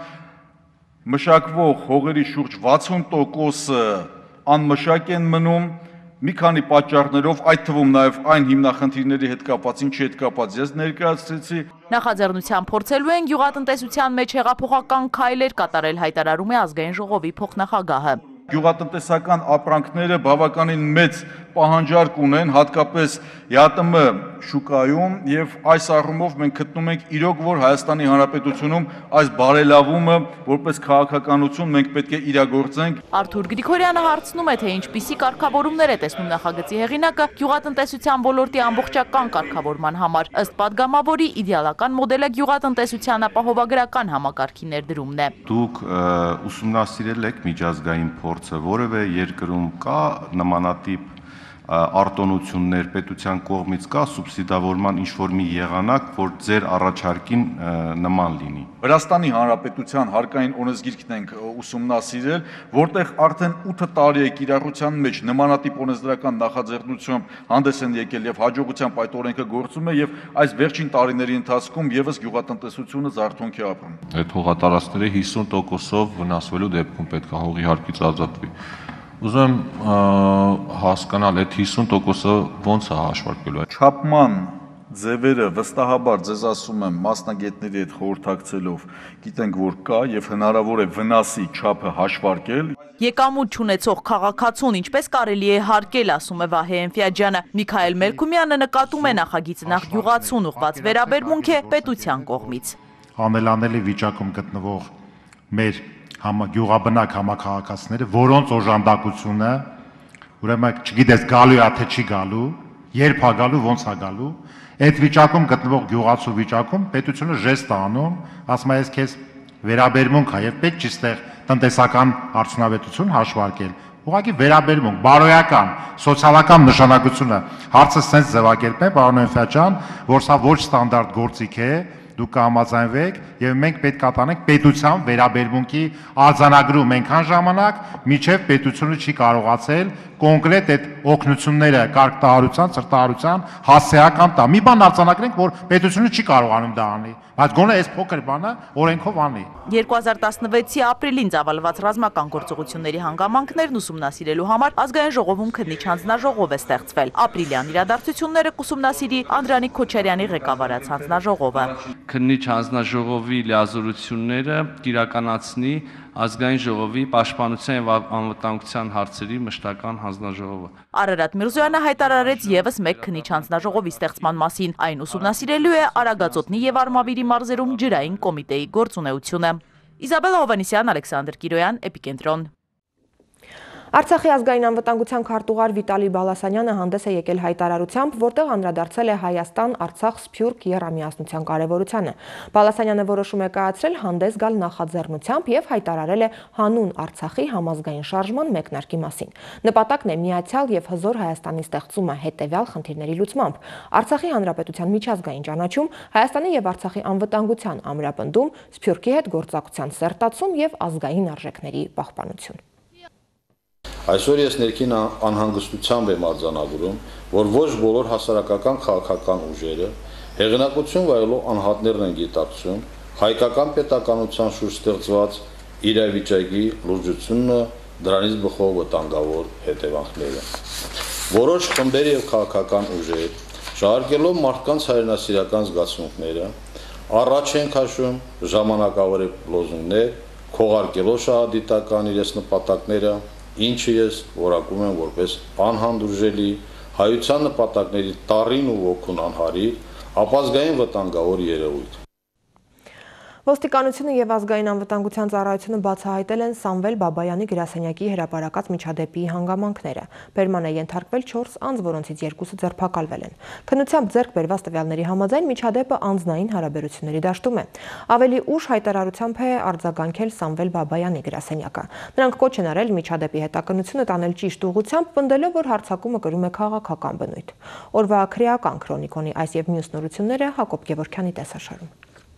մշակվող հողերի շուրջ վաթսուն տոկոսը անմշակ են մնում մի քանի պատճառներով, այդ թվում նաև այն հիմնախնդիրների հետ կապված, ինչի հետ կապված ես ներկայացրեցի։ Նախաձեռնության փորձելու են գյուղատնտեսության մեջ հեղափոխական քայլեր կատարել, հայտարարում է ազգային ժողովի փոխնախագահը։ Գյուղատնտեսական ապրանքները բավականին մեծ պահանջարկ ունեն, հատկապես ԵԱՏՄ շուկայում, եւ այս առումով մենք գտնում ենք իրոք, որ Հայաստանի Հանրապետությունում այս բարելավումը որպես քաղաքականություն մենք պետք է իրագործենք։ Արթուր Գրիգորյանը հարցնում է, թե ինչպիսի կարգավորումներ է տեսնում նախագծի հեղինակը գյուղատնտեսության ոլորտի ամբողջական կարգավորման համար։ Ըստ падգամավորի իդեալական մոդելը գյուղատնտեսության ապահովագրական համակարգի ներդրումն է։ Դուք ուսումնասիրել եք միջազգային փորձը, որևէ երկրում կա նմանատիպ արտոնություններ պետության կողմից կա սուբսիդավորման ինչ-որ մի եղանակ, որ ձեր առաջարկին նման լինի։ Վրաստանի Հանրապետության հարկային օրենսգիրքն ենք ուսումնասիրել, որտեղ արդեն ութ տարի է կիրառության մեջ նմանատիպ օրենսդրական նախաձեռնությամբ հանդես են եկել եւ հաջողությամբ այդ օրենքը գործում է եւ այս վերջին տարիների ընթացքում եւս գյուղատնտեսությունը զարթոնք է ապրում։ Այդ հողատարածքների հիսուն տոկոսով վնասվելու դեպքում պետք է հողի հարկից ազատվի։ Ուզում հասկանալ այդ հիսուն տոկոսը ոնց է հաշվարկվելու։ Չափման ձևերը վստահաբար ձեզ ասում եմ մասնագետների հետ խորհրդակցելով գիտենք որ կա եւ հնարավոր է վնասի չափը հաշվարկել։ Եկամուտ չունեցող քաղաքացուն ինչպես կարելի է հարկել, ասում է Վահե Էնֆիաջյանը։ Միքայել Մելքումյանը նկատում է նախագիծը նախ գյուղացուն ուղղված վերաբերմունք է պետության կողմից։ Անելանելի վիճակում գտնվող մեր գյուղաբնակ համաքաղաքացիները, որոնց օժանդակությունը, ուրեմն չգիտես գալու է թե չի գալու, երբ է գալու, ոնց է գալու, այդ վիճակում գտնվող գյուղացու վիճակում պետությունը ժեստ է անում, ասում է ես քեզ վերաբերմունք է եւ պետք չի ստեղ տնտեսական արդյունավետություն հաշվարկել։ Ուղղակի վերաբերմունք, բարոյական, սոցիալական նշանակությունը հարցը սենց ձևակերպել, պարոն Էնֆիաջյան, որ սա ոչ ստանդարտ գործիք է, դուք կհամաձայնվեք եւ մենք պետք է տանենք պետության վերաբերմունքի արձանագրում այնքան ժամանակ, մինչեւ պետությունը չի կարողացել կոնկրետ այդ օգնությունները կարգտահարության, ծրտահարության հասցեական տա։ Մի բան արձանագրենք, որ պետությունը չի կարողանում դա անի, բայց գոնե այս փոքր բանը օրենքով անի։ երկու հազար տասնվեցի ապրիլին ծավալված ռազմական գործողությունների հանգամանքներն ուսումնասիրելու համար ազգային ժողովում քննիչ հանձնաժողով է ստեղծվել։ Ապրիլյան իրադարձությունները կուսումնասիրի Անդրանիկ Քոչարյանի ղեկավարած հանձնաժողովը։ Քննիչ հանձնաժողովի լիազորությունները կիրականացնի ազգային ժողովի պաշտպանության եւ անվտանգության հարցերի մշտական հանձնաժողովը։ Արարատ Միրզոյանը հայտարարեց եւս մեկ քննիչ հանձնաժողովի ստեղծման մասին։ Այն ուսումնասիրելու է Արագածոտնի եւ Արմավիրի մարզերում ջրային կոմիտեի գործունեությունը։ Իզաբելա Հովանեսյան, Ալեքսանդր Կիրոյան, Էպիկենտրոն։ Արցախի ազգային անվտանգության քարտուղար Վիտալի Բալասանյանը հանդես է եկել հայտարարությամբ, որտեղ անդրադարձել է Հայաստան-Արցախ-Սփյուռք եռամիասնության կարևորությանը։ Բալասանյանը որոշում է կայացրել հանդես գալ նախաձեռնությամբ եւ հայտարարել է հանուն Արցախի համազգային շարժման մեկնարկի մասին։ Նպատակն է միացյալ եւ հզոր Հայաստանի ստեղծումը հետեւյալ խնդիրների լուծմամբ։ Արցախի հանրապետության միջազգային ճանաչում, Հայաստանի եւ Արցախի անվտանգության ամրապնդում, Սփյուռքի հետ գործակցության սերտացում եւ ազգային արժեքների պահպանություն։ Այսօր ես ներքին անհանգստությամբ եմ արձանագրում, որ ոչ բոլոր հասարակական քաղաքական ուժերը հեղինակություն վայելող անհատներն են գիտակցում հայկական պետականության շուրջ ստեղծված իրավիճակի լրջությունը, դրանից բխող վտանգավոր հետևանքները։ Որոշ խմբեր եւ քաղաքական ուժեր, շարքելով մարդկանց հայրենասիրական զգացմունքները, առաջ են քաշում ժամանակավոր լոզունգներ, քողարկելով շահադիտական իրենց նպատակները, ինչը ես որակում եմ որպես անհանդուրժելի հայության նպատակների տառին ու ոգուն անհարիր, ապազգային վտանգավոր երևույթ։ Ոստիկանությունը եւ ազգային անվտանգության ծառայությունը բացահայտել են Սամվել Բաբայանի գրասենյակի հրապարակած միջադեպի հանգամանքները։ Բերման է ենթարկվել չորս անձ, որոնցից երկուսը ձերբակալվել են։ Քննությամբ ձեռք բերված տվյալների համաձայն միջադեպը անձնային հարաբերությունների դաշտում է։ Ավելի ուշ հայտարարությամբ է արձագանքել Սամվել Բաբայանի գրասենյակը։ Նրանք կոչ են արել միջադեպի հետաքննությունը տանել ճիշտ ուղղությամբ, պնդելով, որ հարձակումը կրում է քաղաքական բնույթ։ Օրվա քրեական քրոնիկոնի այս եւ մյուս նորությունները Հակոբ Գևորգյանի տեսաշարում։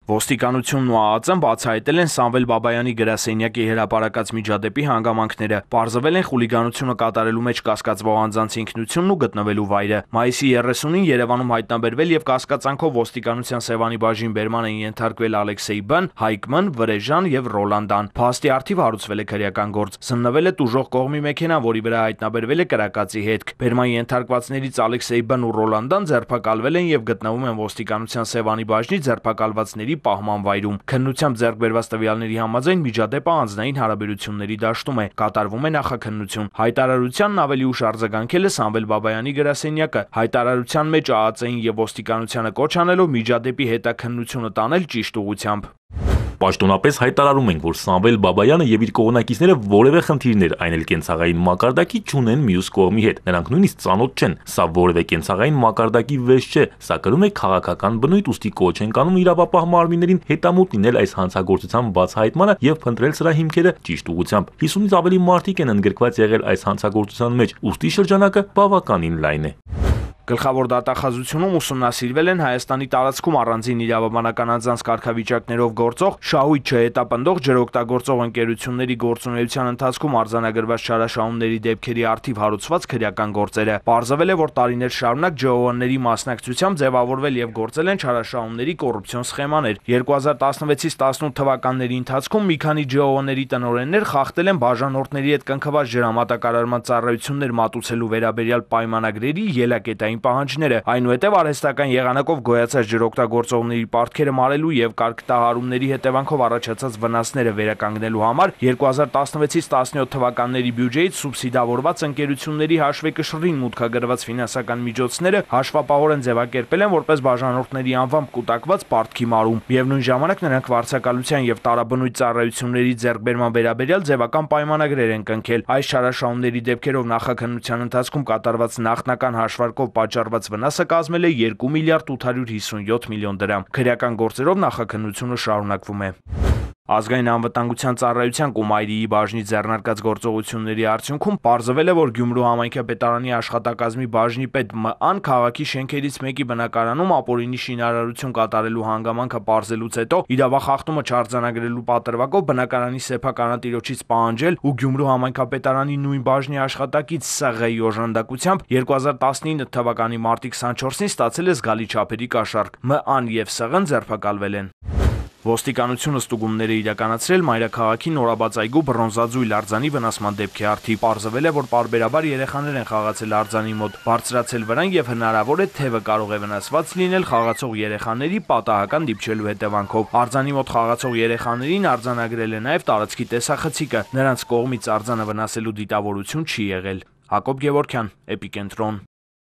Ոստիկանությունն ու ԱԱԾ-ն բացահայտել են Սամվել Բաբայանի գրասենյակի հրապարակած միջադեպի հանգամանքները, պարզվել են խուլիգանությունը կատարելու մեջ կասկածվող անձանց ինքնությունն ու գտնվելու վայրը։ Մայիսի երեսունին Երևանում հայտնաբերվել եւ կասկածանքով ոստիկանության Սևանի բաժին բերման են ենթարկվել Ալեքսեյ Բ, Հայկ Մ, Վրեժան եւ Ռոլանդան։ Փաստի առթիվ հարուցվել է քրեական գործ։ Զննվել է տուժող կողմի մեքենա, որի վրա հայտնաբերվել է կրակածի հետք։ Բերման ենթարկվածներից Ալեքսեյ Բ-ն ու Ռոլանդան ձերբակալվել են եւ գտնվում են ոստիկանության Սևանի բաժնի ձերբակալվածների պահման վայրում։ Քննությամբ ձեռք բերված տվյալների համաձայն միջադեպը անձնային հարաբերությունների դաշտում է, կատարվում է նախաքննություն։ Հայտարարությանն ավելի ուշ արձագանքել է Սամվել Բաբայանի գրասենյակը, հայտարարության մեջ ԱԱԾ-ին եւ ոստիկանությանը կոչ անելով միջադեպի հետաքննությունը տանել ճիշտ ուղղությամբ։ Պաշտոնապես հայտարարում ենք, որ Սամվել Բաբայանը եւ իր կողմնակիցները որևէ խնդիրներ, այն էլ կենցաղային մակարդակի չունեն մյուս կողմի հետ։ Նրանք նույնիսկ ծանոթ չեն։ Սա որևէ կենցաղային մակարդակի վեճ չէ, սա կրում է քաղաքական բնույթ, ուստի կոչ ենք անում իրավապահ մարմիններին հետամուտ լինել այս հանցագործության բացահայտմանը եւ փնտրել սրա հիմքերը ճիշտ ուղղությամբ։ հիսունից ավելի մարդիկ են ընդգրկված եղել այս հանցագործության մեջ, ուստի շրջանակը բավականին լայն է։ Գլխավոր դատախազությունում ուսումնասիրվել են Հայաստանի տարածքում առանձին իրավաբանական անձանց կարգավիճակներով գործող շահույթ չհետապնդող ջրօգտագործող ընկերությունների գործունեության ընթացքում արձանագրված չարաշահումների դեպքերի առթիվ հարուցված քրեական գործերը։ Պարզվել է, որ տարիներ շարունակ ջոոըների մասնակցությամբ ձևավորվել եւ գործել են չարաշահումների կոռուպցիոն սխեմաներ։ երկու հազար տասնվեցից տասնութ թվականների ընթացքում մի քանի ջոոըների տնօրեններ խախտել են բաժանորդների հետ կնքված ջրամատակարարման ծառայություններ մատուցելու վերաբերյալ պայմանագրերի ելակետային պահանջները, այնուհետև արհեստական եղանակով գոյացած ջրօգտագործողների պարտքերը մարելու եւ կարգտահարումների հետևանքով առաջացած վնասները վերականգնելու համար երկու հազար տասնվեցից տասնյոթ թվականների բյուջեից սուբսիդավորված ընկերությունների հաշվեկշռին մուտքագրված ֆինանսական միջոցները հաշվապահորեն ձևակերպել են որպես բաժանորդների անվամբ կուտակված պարտքի մարում։ Միևնույն ժամանակ նրանք վարձակալության եւ տարաբնույթ ծառայությունների ձեռքբերման վերաբերյալ ձևական պայմանագրեր են կնքել։ Այս չարաշահումների դեպքերով նախաքննության ընթացքում կատարված նախնական հաշվարկով պատճառված վնասը կազմել է երկու միլիարդ ութ հարյուր հիսունյոթ միլիոն դրամ։ Քրեական գործերով նախաքննությունը շարունակվում է։ Ազգային անվտանգության ծառայության Կումայրիի բաժնի ձեռնարկած գործողությունների արդյունքում պարզվել է, որ Գյումրու համայնքապետարանի աշխատակազմի բաժնի պետ Մ-ան քաղաքի շենքերից մեկի բնակարանում ապօրինի շինարարություն կատարելու հանգամանքը պարզելուց հետո իրավախախտումը չարձանագրելու պատրվակով բնակարանի սեփականատիրոջից պահանջել ու Գյումրու համայնքապետարանի նույն բաժնի աշխատակից Ս-ղ-ի օժանդակությամբ երկու հազար տասնինը թվականի մարտի քսանչորսին ստացել է զգալի չափերի կաշառք։ Մ-ան եւ Ս-ղ-ն ձերբակալվել են։ Ոստիկանությունը ստուգումներ է իրականացրել մայրաքաղաքի Նորաբաց այգու բռոնզաձույլ արձանի վնասման դեպքի առթիվ։ Պարզվել է, որ պարբերաբար երեխաներ են խաղացել արձանի մոտ, բարձրացել վրան եւ հնարավոր է թևը կարող է վնասված լինել խաղացող երեխաների պատահական դիպչելու հետևանքով։ Արձանի մոտ խաղացող երեխաներին արձանագրել է նաեւ տարածքի տեսախցիկը։ Նրանց կողմից արձանը վնասելու դիտավորություն չի եղել։ Հակոբ Գևորգյան, Էպիկենտրոն։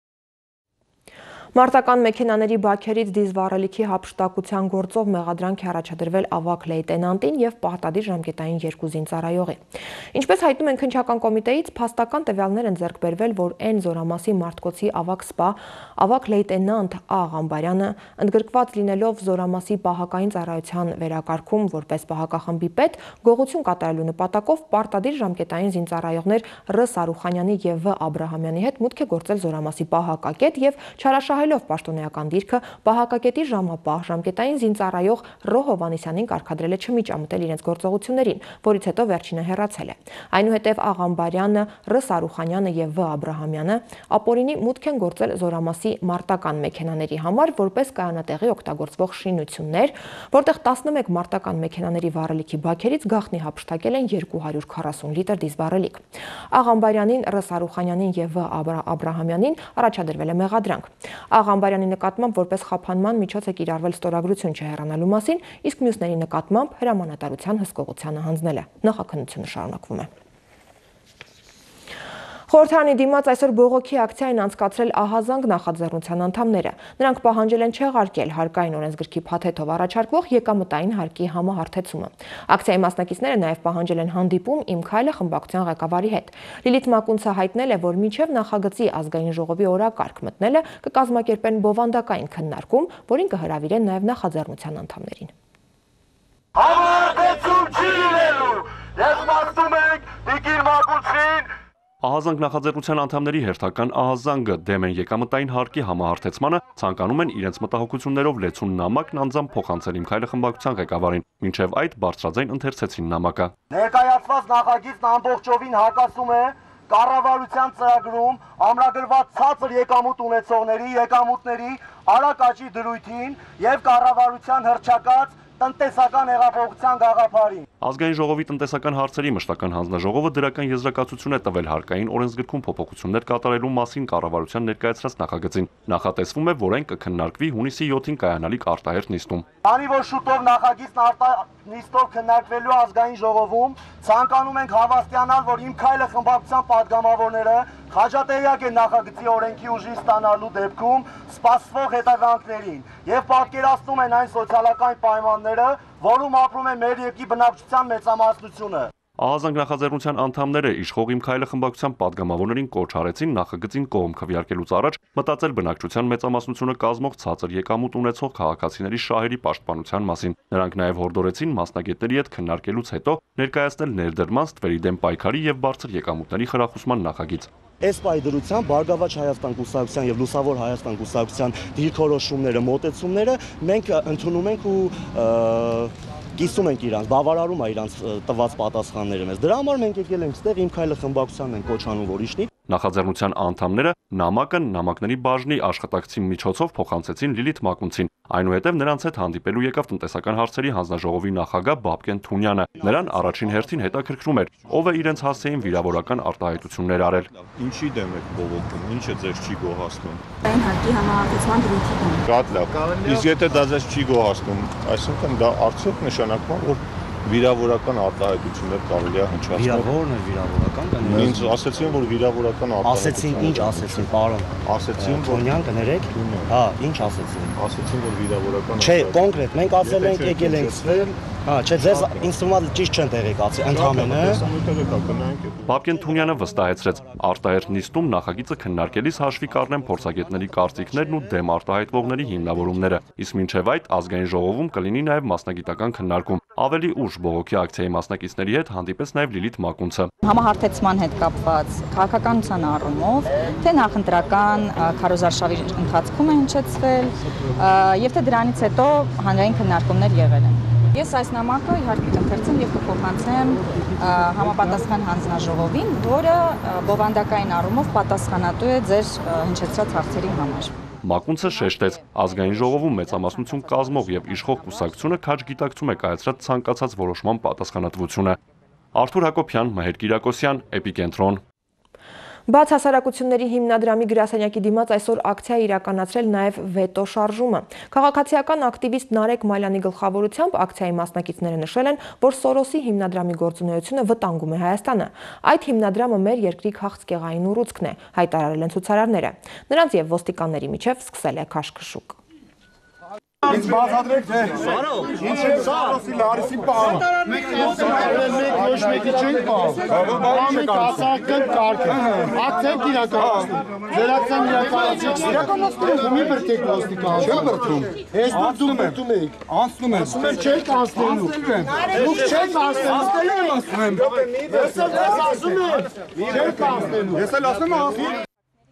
Մարտական մեքենաների բաքերից դիզվառելիքի հափշտակության գործով մեղադրանք է առաջադրվել ավագ լեյտենանտին եւ պարտադիր ժամկետային երկու զինծառայողի։ Ինչպես հայտնում են քննչական կոմիտեից, փաստական տվյալներ են ձեռք բերվել, որ N Զորամասի Մարտկոցի ավագ սպա ավագ լեյտենանտ Ա Ղամբարյանը ընդգրկված լինելով Զորամասի պահակային ծառայության վերակարգում որպես պահակախմբի պետ, գողություն կատարելու նպատակով պարտադիր ժամկետային զինծառայողներ Ռ Սարուխանյանի եւ Վ Աբրահամյանի հետ մուտք է գործել Զորամասի պահակակետ եւ չարաշահ Հայլով պաշտոնեական դիրքը պահակակետի ժամապահ ժամկետային զինծառայող Ռո Հովանեսյանին կարգադրել է չմիջամտել իրենց գործողություններին, որից հետո վերջինը հեռացել է։ Այնուհետև Ա Ղամբարյանը, Ռ Սարուխանյանը եւ Վ Աբրահամյանը ապօրինի մուտք են գործել Զորամասի մարտական մեքենաների համար որպես կայանատեղի օգտագործվող շինություններ, որտեղ տասնմեկ մարտական մեքենաների վառելիքի բաքերից գաղտնի հափշտակել են երկու հարյուր քառասուն լիտր դիզվառելիք։ Ա Ղամբարյանին, Ռ Սարուխանյանին եւ Վ Աբրահամյանին առաջադրվել է մեղադրանք։ Ա Ղամբարյանի նկատմամբ որպես խափանման միջոց է կիրառվել ստորագրություն չհեռանալու մասին, իսկ մյուսների նկատմամբ հրամանատարության հսկողությանը հանձնել է։ Նախաքննությունը շարունակվում է։ Խորհրդարանի դիմաց այսօր բողոքի ակցիա են անցկացրել ահազանգ նախաձեռնության անդամները։ Նրանք պահանջել են չեղարկել հարկային օրենսգրքի փաթեթով առաջարկվող եկամտային հարկի համահարթեցումը։ Ակցիայի մասնակիցները նաև պահանջել են հանդիպում «Իմ քայլը» խմբակցության ղեկավարի հետ։ Լիլիթ Մակունցը հայտնել է, որ մինչև նախագծի ազգային ժողովի օրակարգ մտնելը կկազմակերպեն բովանդակային քննարկում, որին կհրավիրեն նաև նախաձեռնության անդամներին։ Համարտեցում չի լինելու։ Ես մաղթում ենք Տիկին Մակունցին Ահազանգ նախաձեռնության անդամների հերթական ահազանգը դեմ են եկամտային հարկի համահարթեցմանը, ցանկանում են իրենց մտահոգություններով լեցուն նամակն անձամբ փոխանցել Իմ քայլը խմբակցության ղեկավարին, մինչև այդ բարձրաձայն ընթերցեցին նամակը։ Ներկայացված նախագիծն ամբողջովին հակասում է կառավարության ծրագրում ամրագրված ցածր եկամուտ ունեցողների եկամուտների արագ աճի դրույթին եւ կառավարության հռչակած տնտեսական հեղափոխության գաղափարին։ Ազգային ժողովի տնտեսական հարցերի մշտական հանձնաժողովը դրական եզրակացություն է տվել հարկային օրենսգրքում փոփոխություններ կատարելու մասին կառավարության ներկայացրած նախագծին։ Նախատեսվում է, որ այն կքննարկվի հունիսի յոթին կայանալիք արտահերթ նիստում։ Քանի որ շուտով նախագիծն արտանիստով քննարկվելու ազգային ժողովում, ցանկանում ենք հավաստիանալ, որ Իմ քայլը խմբակցության падգամավորները խաչատեղյակ են նախագծի օրենքի ուժի ստանալու դեպքում սպասվող հետևանքներին եւ պատկերացնում են այն սոցիալական պայմանները, որում ապրում է մեր երկրի բնակչության մեծամասնությունը։ Ահազանգ նախաձեռնության անդամները իշխող Իմ քայլը խմբակցության падգամավորներին կոչ արեցին նախագծին կողմ քվեարկելուց առաջ մտածել բնակչության մեծամասնությունը կազմող ցածր եկամուտ ունեցող քաղաքացիների շահերի պաշտպանության մասին։ Նրանք նաև հորդորեցին մասնագետների հետ քննարկելուց հետո ներկայացնել ներդրման, ստվերի դեմ պայքարի եւ բարձր եկամուտների խրախուսման նախագիծ։ Այս պայդրության Բարգավաճ Հայաստան կուսակցության եւ Լուսավոր Հայաստան կուսակցության դիրքորոշումները, մոտեցումները մենք ընդունում ենք ու կիսում ենք իրանց, բավարարում է իրանց տված պատասխանները մեզ։ Դրա համար մենք եկել ենք ստեղ Իմ քայլը խմբակցությանն են կոչանում, որ իշնի։ Նախաձեռնության անդամները նամակը նամակների բաժնի աշխատակցի միջոցով փոխանցեցին Լիլիթ Մակունցին։ Այնուհետև նրանց հետ հանդիպելու եկավ տնտեսական հարցերի հանձնաժողովի նախագահ Բաբկեն Թունյանը։ Նրան առաջին հերթին հետաքրքրում էր, ով է իրենց հասցեին վիրավորական արտահայտություններ արել։ Ինչի դեմ եք բողոքում, ինչը ձեզ չի գոհացնում։ Այն հարկի համահարթեցման դրույթի դեմ։ Շատ լավ։ Իսկ եթե դա ձեզ չի գոհացնում, այսինքն դա արդյոք նշանակում է, որ վիրավորական արտահայտություններ կարելի է հնչեցնել։ Վիրավորն է վիրավորական կներեք։ Ինձ ասեցին, որ վիրավորական արտահայտություն։ Ասեցին, ինչ ասեցին, պարոն։ Ասեցին, որ Թոնյան կներեք։ Հա, ինչ ասեցին։ Ասեցին, որ վիրավորական։ Չէ, կոնկրետ, մենք ասել ենք եկել ենք ստվել։ Հա, չէ, ձեզ ինձ թվում է ճիշտ չեն տեղեկացի, ընդհանրապես։ Բաբկեն Թունյանը վստահեցրեց, արտահերթ նիստում նախագիծը քննարկելիս հաշվի կառնեն փորձագետների կարծիքներն ու դեմ արտահայտվողների հիմնավորումները, իսկ մինչև այդ ազգային ժողովում կլինի նաև մասնագիտական քննարկում։ Ավելի ուշ բողոքի ակցիայի մասնակիցների հետ հանդիպեց նաև Լիլիթ Մակունցը։ Համահարթեցման հետ կապված քաղաքականության առումով, թե նախընտրական քարոզարշավի ընթացքում է հնչեցվել, եւ թե դրանից հետո հանրային քննարկումներ եղել են։ Ես այս նամակը իհարկե կընթերցեմ եւ կփոխանցեմ համապատասխան հանձնաժողովին, որը բովանդակային առումով պատասխանատու է ձեր հնչեցրած հարցերի համար։ Մակունցը շեշտեց, ազգային ժողովում մեծամասնություն կազմող եւ իշխող կուսակցությունը քաջ գիտակցում է կայացրած ցանկացած որոշման պատասխանատվությունը։ Արթուր Հակոբյան, Մհեր Կիրակոսյան, Էպիկենտրոն։ Բաց հասարակությունների հիմնադրամի գրասենյակի դիմաց այսօր ակցիա իրականացրել նաև վետո շարժումը։ Քաղաքացիական ակտիվիստ Նարեկ Մալյանի գլխավորությամբ ակցիայի մասնակիցները նշել են, որ Սորոսի հիմնադրամի գործունեությունը վտանգում է Հայաստանը։ Այդ հիմնադրամը մեր երկրի քաղցկեղային ուռուցքն է, հայտարարել են ցուցարարները։ Նրանց եւ ոստիկանների միջև սկսել է քաշքշուկ։ Ինձ բացատրեք, թե ինչ է Սորոսի Լարիսի պահը։ Մենք ոչ մեկի չենք պահում։ Մենք ասակն կարգը։ Ակցիան իրականացնում։ Ձերակցան իրականացնում։ Իրականացնում մի բրտեք ոստիկան։ Չեմ բրտում։ Ես դու բրտում եք։ Անցնում եմ։ Ասում եմ չեք անցնելու։ Դուք չեք անցնելու։ Ասում եմ։ Ես էլ ասում եմ։ Չեք անցնելու։ Ես էլ ասում եմ։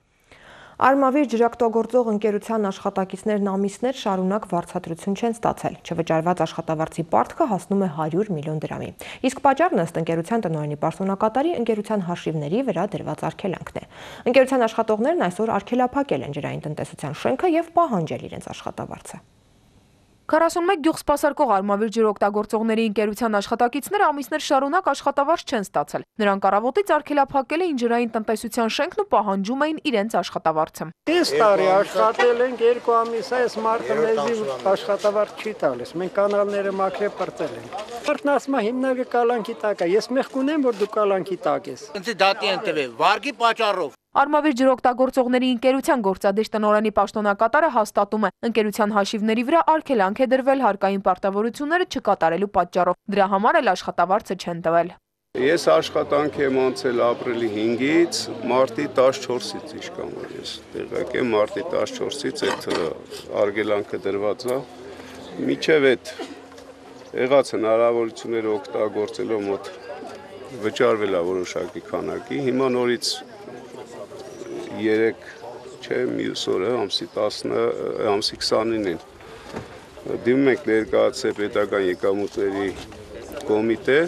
Արմավիր ջրակտագործող ընկերության աշխատակիցներն ամիսներ շարունակ վարձատրություն չեն ստացել։ Չվճարված աշխատավարձի պարտքը հասնում է հարյուր միլիոն դրամի։ Իսկ պատճառն ըստ ընկերության տնօրենի պաշտոնակատարի ընկերության հաշիվների վրա դրված արգելանքն է։ Ընկերության աշխատողներն այսօր արգելափակել են ջրային տնտեսության շենքը եւ պահանջել իրենց աշխատավարձը։ քառասունմեկ գյուղ սպասարկող արմավիր ջրօգտագործողների ընկերության աշխատակիցները ամիսներ շարունակ աշխատավարձ չեն ստացել։ Նրանք առավոտից արգելափակել էին ջրային տնտեսության շենքն ու պահանջում էին իրենց աշխատավարձը։ Այս տարի աշխատել ենք երկու ամիս, այս մարտը մեզի աշխատավարձ չի տալիս։ Մենք կանալները մաքրե պրծել ենք։ Մարտն ասում է հիմնարկը կալանքի տակ է։ Ես մեղք ունեմ, որ դու կալանքի տակ ես։ Ինձ դատի են տվել, վարգի պատճառով։ Արմավիր ջրօգտագործողների ընկերության գործադիր տնօրենի պաշտոնակատարը հաստատում է, ընկերության հաշիվների վրա արգելանք է դրվել հարկային պարտավորությունները չկատարելու պատճառով։ Դրա համար էլ աշխատավարձը չեն տվել։ Ես աշխատանք եմ անցել ապրիլի հինգից, մարտի տասնչորսից իշքան որ ես տեղակ եմ, մարտի տասնչորսից այդ արգելանքը դրված է։ Մինչև այդ եղած հնարավորությունները օգտագործելով մոտ վճարվել է որոշակի քանակի, հիմա նորից երեք չէ, մյուս օրը ամսի տասը, ամսի քսանինին դիմում ենք ներկայացել պետական եկամուտների կոմիտե,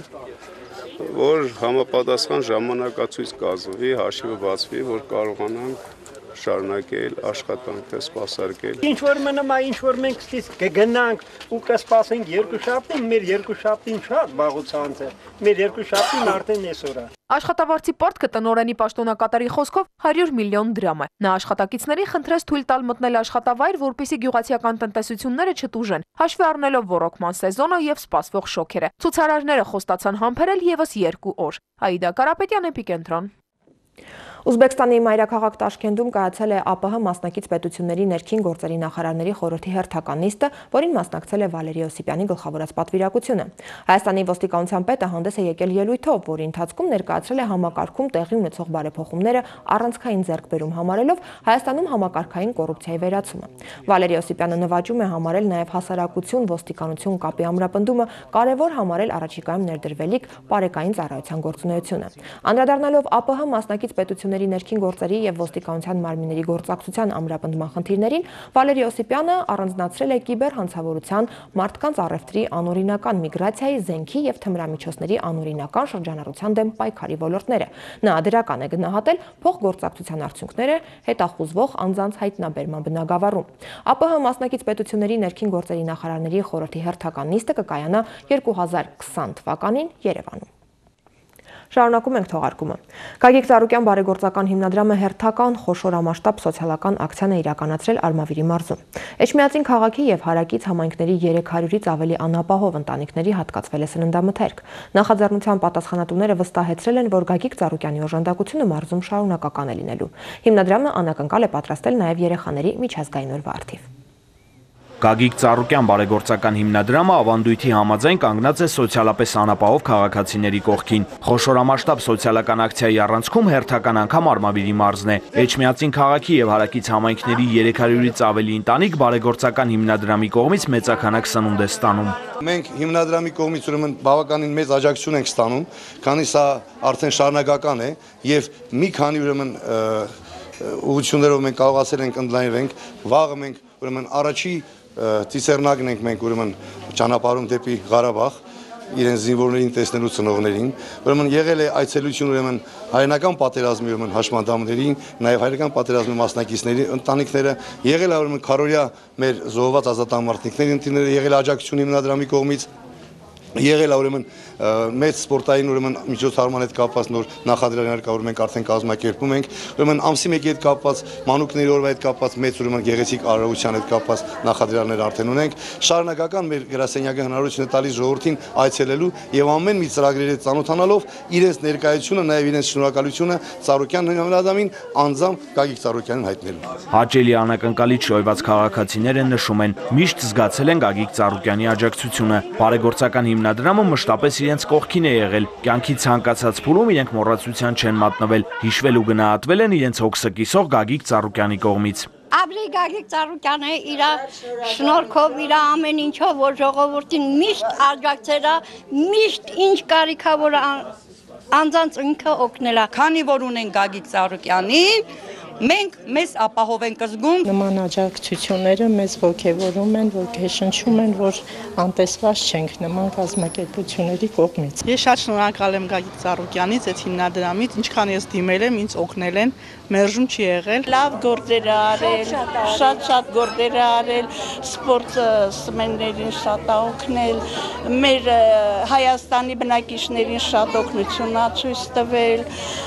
որ համապատասխան ժամանակացույց կազմվի, հաշիվը բացվի, որ կարողանանք շարունակել աշխատանքը սպասարկել։ Ինչ որ մնում է, ինչ որ մենք սկիզբ կգնանք ու կսպասենք երկու շաբթին, մեր երկու շաբթին շատ վաղուց է, մեր երկու շաբթին արդեն այսօր է։ Աշխատավարձի պարտքը տնօրենի պաշտոնակատարի խոսքով հարյուր միլիոն դրամ է։ Նա աշխատակիցների խնդրեց թույլ տալ մտնել աշխատավայր, որպեսզի գյուղացիական տնտեսությունները չտուժեն, հաշվի առնելով ոռոգման սեզոնը եւ սպասվող շոկերը։ Ցուցարարները խոստացան համբերել եւս երկու օր։ Աիդա Կարապետյան, Էպիկենտրոն։ Ուզբեկստանի մայրաքաղաք Տաշքենտում կայացել է ԱՊՀ մասնակից պետությունների ներքին գործերի նախարարների խորհրդի հերթական նիստը, որին մասնակցել է Վալերի Օսիպյանի գլխավորած պատվիրակությունը։ Հայաստանի ոստիկանության պետը հանդես է եկել ելույթով, որի ընթացքում ներկայացրել է համակարգում տեղի ունեցող բարեփոխումները առանցքային ձեռքբերում համարելով Հայաստանում համակարգային կոռուպցիայի վերացումը։ Վալերի Օսիպյանը նվաճում է համարել նաև հասարակություն ոստիկանություն կապի ամրապնդումը կարևոր համարել առաջիկայում ներդրվելիք պարեկային ծառայության գործունեությունը։ Անդրադառնալով ԱՊՀ մասնակից պետությունների ներքին գործերի եւ ոստիկանության մարմինների գործակցության ամրապնդման խնդիրներին, Վալերի Օսիպյանը առանձնացրել է կիբերհանցավորության, մարդկանց առևտրի, անօրինական միգրացիայի, զենքի եւ թմրամիջոցների անօրինական շրջանառության դեմ պայքարի ոլորտները։ Նա դրական է գնահատել փոխգործակցության արդյունքները հետախուզվող անձանց հայտնաբերման բնագավառում։ ԱՊՀ մասնակից պետությունների ներքին գործերի նախարարների խորհրդի հերթական նիստը կկայանա երկու հազար քսան թվականին Երևանում։ Շարունակում ենք թողարկումը։ Գագիկ Ծառուկյան բարեգործական հիմնադրամը հերթական խոշորամասշտաբ սոցիալական ակցիան է իրականացրել Արմավիրի մարզում։ Էջմիածին քաղաքի եւ հարակից համայնքների երեք հարյուրից ավելի անապահով ընտանիքների հատկացվել է սննդամթերք։ Նախաձեռնության պատասխանատուները վստահեցրել են, որ Գագիկ Ծառուկյանի օժանդակությունը մարզում շարունակական է լինելու։ Հիմնադրամը անակնկալ է պատրաստել նաեւ երեխաների միջազգային օրվա առթիվ։ Գագիկ Ծառուկյան բարեգործական հիմնադրամը ավանդույթի համաձայն կանգնած է սոցիալապես անապահով քաղաքացիների կողքին։ Խոշորամասշտաբ սոցիալական ակցիայի առանցքում հերթական անգամ Արմավիրի մարզն է։ Էջմիածին քաղաքի եւ հարակից համայնքների երեք հարյուրից ավելի ընտանիք բարեգործական հիմնադրամի կողմից մեծաքանակ սնունդ է ստանում։ Մենք հիմնադրամի կողմից ուրեմն բավականին մեծ աջակցություն ենք ստանում, քանի սա արդեն շարունակական է եւ մի քանի ուրեմն ուղղություններով մենք կարողացել ենք ընդլայնենք, վաղը մենք ուրեմն առաջի ծիսեռնակն ենք մենք ուրեմն ճանապարհում դեպի Ղարաբաղ իրենց զինվորներին տեսնելու ծնողներին, ուրեմն եղել է այցելություն ուրեմն հայրենական պատերազմի ուրեմն հաշմանդամներին, նաև հայրենական պատերազմի մասնակիցների ընտանիքները, եղել է ուրեմն քարորյա մեր զոհված ազատամարտիկների ընտանիքները, եղել է աջակցություն հիմնադրամի կողմից, եղել է ուրեմն մեծ սպորտային ուրեմն միջոցառման հետ կապված նոր նախադրյալներ կա, որ մենք արդեն կազմակերպում ենք, ուրեմն ամսի մեկի հետ կապված, մանուկների օրվա հետ կապված մեծ ուրեմն գեղեցիկ արարողության հետ կապված նախադրյալներ արդեն ունենք, շարունակական մեր գրասենյակը հնարավորություն է տալիս ժողովրդին այցելելու եւ ամեն մի ծրագրերի հետ ծանոթանալով իրենց ներկայությունը, նաեւ իրենց շնորհակալությունը Ծառուկյան հիմնադրամին անձամբ Գագիկ Ծառուկյանին հայտնելու։ Հաճելի անակնկալից շոյված քաղաքացիները նշում են, միշտ զգացել են Գագիկ Ծառուկյանի աջակցությունը։ Բարեգործական հիմնադրամը մշտապես իրենց կողքին է եղել, կյանքի ցանկացած փուլում իրենք մոռացության չեն մատնվել, հիշվել ու գնահատվել են իրենց հոգսը կիսող Գագիկ Ծառուկյանի կողմից։ Աբրի Գագիկ Ծառուկյանը իր շնորհքով, իր ամեն ինչով, որ ժողովրդին միշտ աջակցել է, միշտ ինչ կարիքա որ անձանց ինքը օգնել է։ Քանի որ ունեն Գագիկ Ծառուկյանին, մենք մեզ ապահով ենք զգում։ Նման աջակցությունները մեզ ոգևորում են, ոգեշնչում են, որ անտեսված չենք նման կազմակերպությունների կողմից։ Ես շատ շնորհակալ եմ Գագիկ Ծառուկյանից, այդ հիմնադրամից, ինչքան ես դիմել եմ, ինձ օգնել են, մերժում չի եղել։ Լավ գործեր է արել, շատ-շատ գործեր է արել, սպորտսմեններին շատ է օգնել, մեր Հայաստանի բնակիչներին շատ օգնություն է ցույց տվել։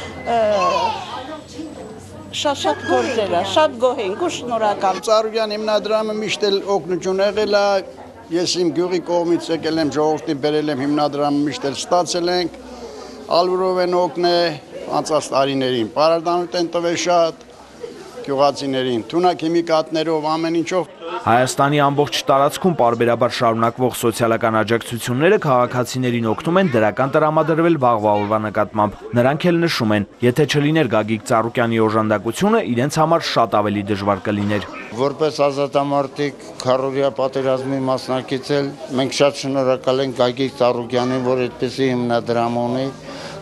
Շատ-շատ գործեր է, շատ գոհ ենք ու շնորհակալ։ Ծառուկյան հիմնադրամը միշտ էլ օգնություն եղել է, ես իմ գյուղի կողմից եկել եմ, ժողովրդին բերել եմ հիմնադրամը միշտ էլ ստացել ենք, ալուրով են օգնել անցած տարիներին, պարարտանոց են տվել շատ գյուղացիներին, թունաքիմիկատներով, ամեն ինչով։ Հայաստանի ամբողջ տարածքում պարբերաբար շարունակվող սոցիալական աջակցությունները քաղաքացիներին օգնում են դրական տրամադրվել վաղվա օրվա նկատմամբ։ Նրանք էլ նշում են, եթե չլիներ Գագիկ Ծառուկյանի օժանդակությունը, իրենց համար շատ ավելի դժվար կլիներ։ Որպես ազատամարտիկ քարորյա պատերազմի մասնակից էլ մենք շատ շնորհակալ ենք Գագիկ Ծառուկյանին, որ այդպիսի հիմնադրամ ունի,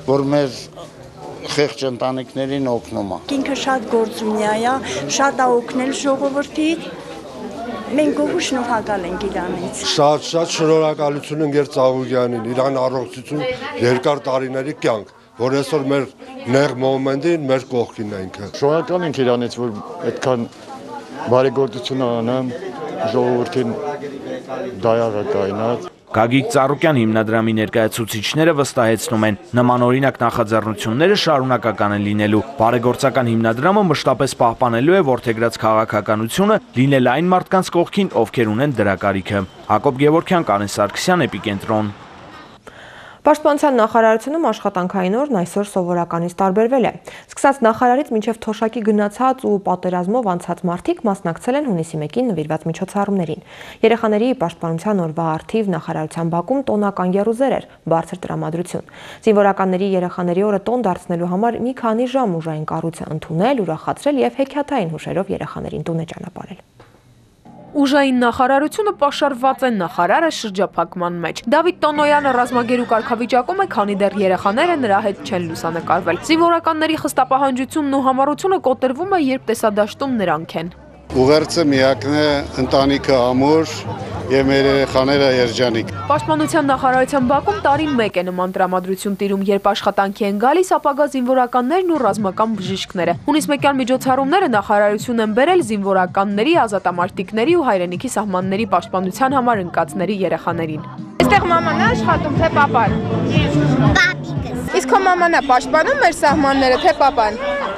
որ մեր խեղճ ընտանիքներին օգնում է։ Ինքը շատ գործունյա է, շատ է օգնել ժողովրդին։ Մենք գողու շնորհակալ ենք իրանից։ Շատ շատ շնորհակալություն ընկեր Ծաղուկյանին, իրան առողջություն, երկար տարիների կյանք, որ այսօր մեր նեղ մոմենտին մեր կողքին է ինքը։ Շնորհակալ ենք իրանից, որ այդքան բարեգործություն անեմ, ժողովրդին դայաղը կայնած։ Գագիկ Ծառուկյան հիմնադրամի ներկայացուցիչները վստահեցնում են, նմանօրինակ նախաձեռնությունները շարունակական են լինելու։ Բարեգործական հիմնադրամը մշտապես պահպանելու է որդեգրած քաղաքականությունը, լինել այն մարդկանց կողքին, ովքեր ունեն դրա կարիքը։ Հակոբ Գևորգյան, Կարեն Սարգսյան, Էպիկենտրոն։ Պաշտպանության նախարարությունում աշխատանքային օրն այսօր սովորականից տարբերվել է։ Սկսած նախարարից մինչև թոշակի գնացած ու պատերազմով անցած մարդիկ մասնակցել են հունիսի մեկին նվիրված միջոցառումներին։ Երեխաների պաշտպանության օրվա առթիվ նախարարության բակում տոնական եռուզեր էր, բարձր տրամադրություն։ Զինվորականների երեխաների օրը տոն դարձնելու համար մի քանի ժամ ուժային կառույցը ընդունել, ուրախացրել եւ հեքիաթային հուշերով երեխաներին տուն է ճանապարհել։ Ուժային նախարարությունը պաշարված է նախարարը շրջափակման մեջ։ Դավիթ Տոնոյանը ռազմագերու կարգավիճակում է, քանի դեռ երեխաները նրա հետ չեն լուսանկարվել։ Զինվորականների խստապահանջությունն ու համառությունը կոտրվում է, երբ տեսադաշտում նրանք են։ Ուղերձը միակն է, ընտանիքը ամուր եւ մեր երեխաները երջանիկ։ Պաշտպանության նախարարության բակում տարին մեկ է նման տրամադրություն տիրում, երբ աշխատանքի են գալիս ապագա զինվորականներն ու ռազմական բժիշկները։ Հունիսմեկյան միջոցառումները նախարարություն են բերել զինվորականների, ազատամարտիկների ու հայրենիքի սահմանների պաշտպանության համար ընկածների երեխաներին։ Այստեղ մաման է աշխատում, թե պապան։ Պապիկս։ Իսկ քո մաման է պաշտպանում մեր սահմանները, թե պապան։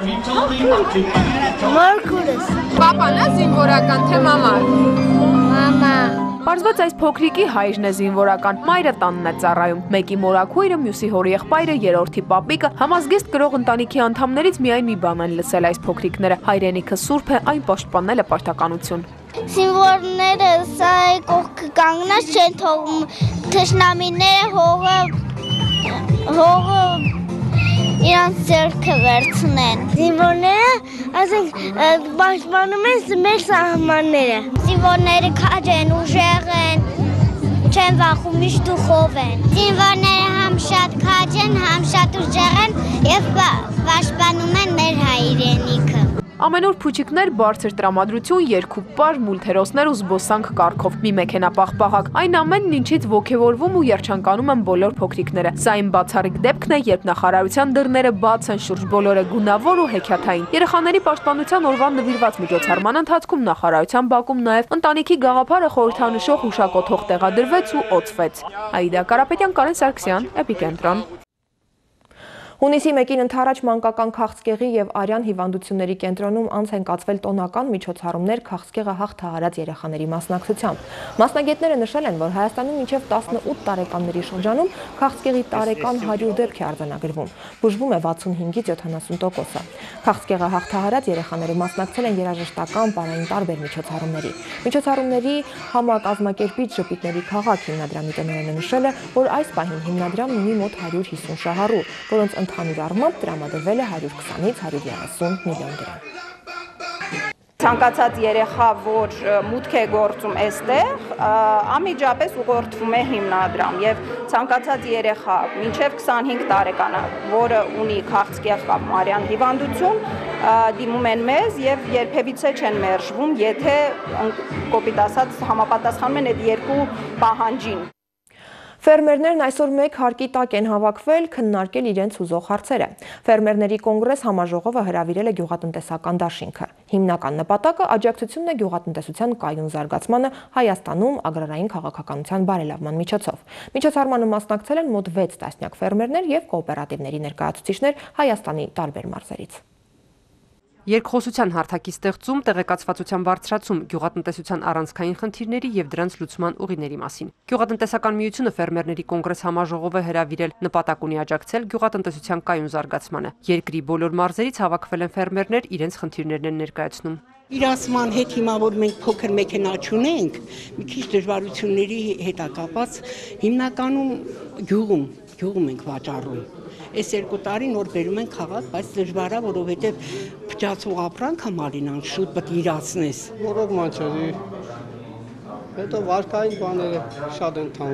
Մորքուրս։ Պապան է զինվորական, թե մաման։ Մամա։ Պարզված այս փոքրիկի հայրն է զինվորական, մայրը տանն է ծառայում, մեկի մորաքույրը, մյուսի հորեղբայրը, երրորդի պապիկը, համազգեստ կրող ընտանիքի անդամներից միայն մի բան են լսել այս փոքրիկները, հայրենիքը սուրբ է, այն պաշտպանել է պարտականություն։ Զինվորները սա կողքը կանգնած չեն թողում, թշնամիները հողը հողը իրանց ձեռքը վերցնեն։ Զինվորները, ասենք, պաշտպանում են մեր սահմանները։ Զինվորները քաջ են, ուժեղ են, չեն վախում, միշտ ուխով են։ Զինվորները համ շատ քաջ են, համ շատ ուժեղ են եւ պաշտպանում են մեր հայրենիքը։ Ամենուր փուչիկներ, բարձր տրամադրություն, երկուպար, մուլտհերոսներ ու զբոսանք կարգով, մի մեքենա պաղպաղակ։ Այն ամենն ինչից ոգևորվում ու երջանկանում են բոլոր փոքրիկները։ Սա այն բացառիկ դեպքն է, երբ նախարարության դռները բաց են, շուրջ բոլորը գունավոր ու հեքիաթային։ Երեխաների պաշտպանության օրվան նվիրված միջոցառման ընթացքում նախարարության բակում նաև ընտանիքի գաղափարը խորհրդանշող հուշակոթող տեղադրվեց ու օծվեց։ Աիդա Կարապետյան, Կարեն Սարգսյան, Էպիկենտրոն։ Հունիսի մեկին ընդառաջ մանկական քաղցկեղի եւ արյան հիվանդությունների կենտրոնում անց են կացվել տոնական միջոցառումներ քաղցկեղը հաղթահարած երեխաների մասնակցությամբ։ Մասնագետները նշել են, որ Հայաստանում մինչև տասնութ տարեկանների շրջանում քաղցկեղի տարեկան հարյուր դեպք է արձանագրվում, բուժվում է վաթսունհինգից յոթանասուն տոկոսը։ Քաղցկեղը հաղթահարած երեխաները մասնակցել են երաժշտական պարային տարբեր միջոցառումների։ Միջոցառումների համակազմակերպիչ Ժպիտների քաղաք հիմնադրամի տնօրենը նշել է, որ այս պահին հիմնադրամն ունի մոտ հարյուր հիսուն շահառու, որոնց ընդհանուր առմամբ տրամադրվել է հարյուր քսանից հարյուր երեսուն միլիոն դրամ։ Ցանկացած երեխա, որ մուտք է գործում այստեղ, անմիջապես ուղղորդվում է հիմնադրամ եւ ցանկացած երեխա մինչեւ քսանհինգ տարեկան, որը ունի քաղցկեղ կամ արյան հիվանդություն, դիմում են մեզ եւ երբևիցե չեն մերժվում, եթե կոպիտ ասած համապատասխանում են այդ երկու պահանջին։ Ֆերմերներն այսօր մեկ հարկի տակ են հավաքվել քննարկել իրենց ուզող հարցերը։ Ֆերմերների կոնգրես համաժողովը հրավիրել է գյուղատնտեսական դաշինքը։ Հիմնական նպատակը աջակցությունն է գյուղատնտեսության կայուն զարգացմանը Հայաստանում ագրարային քաղաքականության բարելավման միջոցով։ Միջոցառմանը մասնակցել են մոտ վեց տասնյակ ֆերմերներ եւ կոոպերատիվների ներկայացուցիչներ Հայաստանի տարբեր մարզերից։ Երկխոսության հարթակի ստեղծում, տեղեկացվածության բարձրացում, գյուղատնտեսության առանցքային խնդիրների եւ դրանց լուծման ուղիների մասին։ Գյուղատնտեսական միությունը ֆերմերների կոնգրես համաժողովը հրավիրել նպատակ ունի աջակցել գյուղատնտեսության կայուն զարգացմանը։ Երկրի բոլոր մարզերից հավաքվել են ֆերմերներ, իրենց խնդիրներն են ներկայացնում։ Իրացման հետ հիմա որ մենք փոքր մեքենա չունենք, մի քիչ դժվարությունների հետ է կապված, հիմնականում գյուղում, գյուղում ենք վաճառում։ Այս երկու տարի նոր բերում են քաղաք, բայց դժվար է, որովհետև փճացող ապրանք համալինան շուտ պետք է իրացնես։ Որով մանչերի։ Հետո վարկային բաները շատ են թանկ։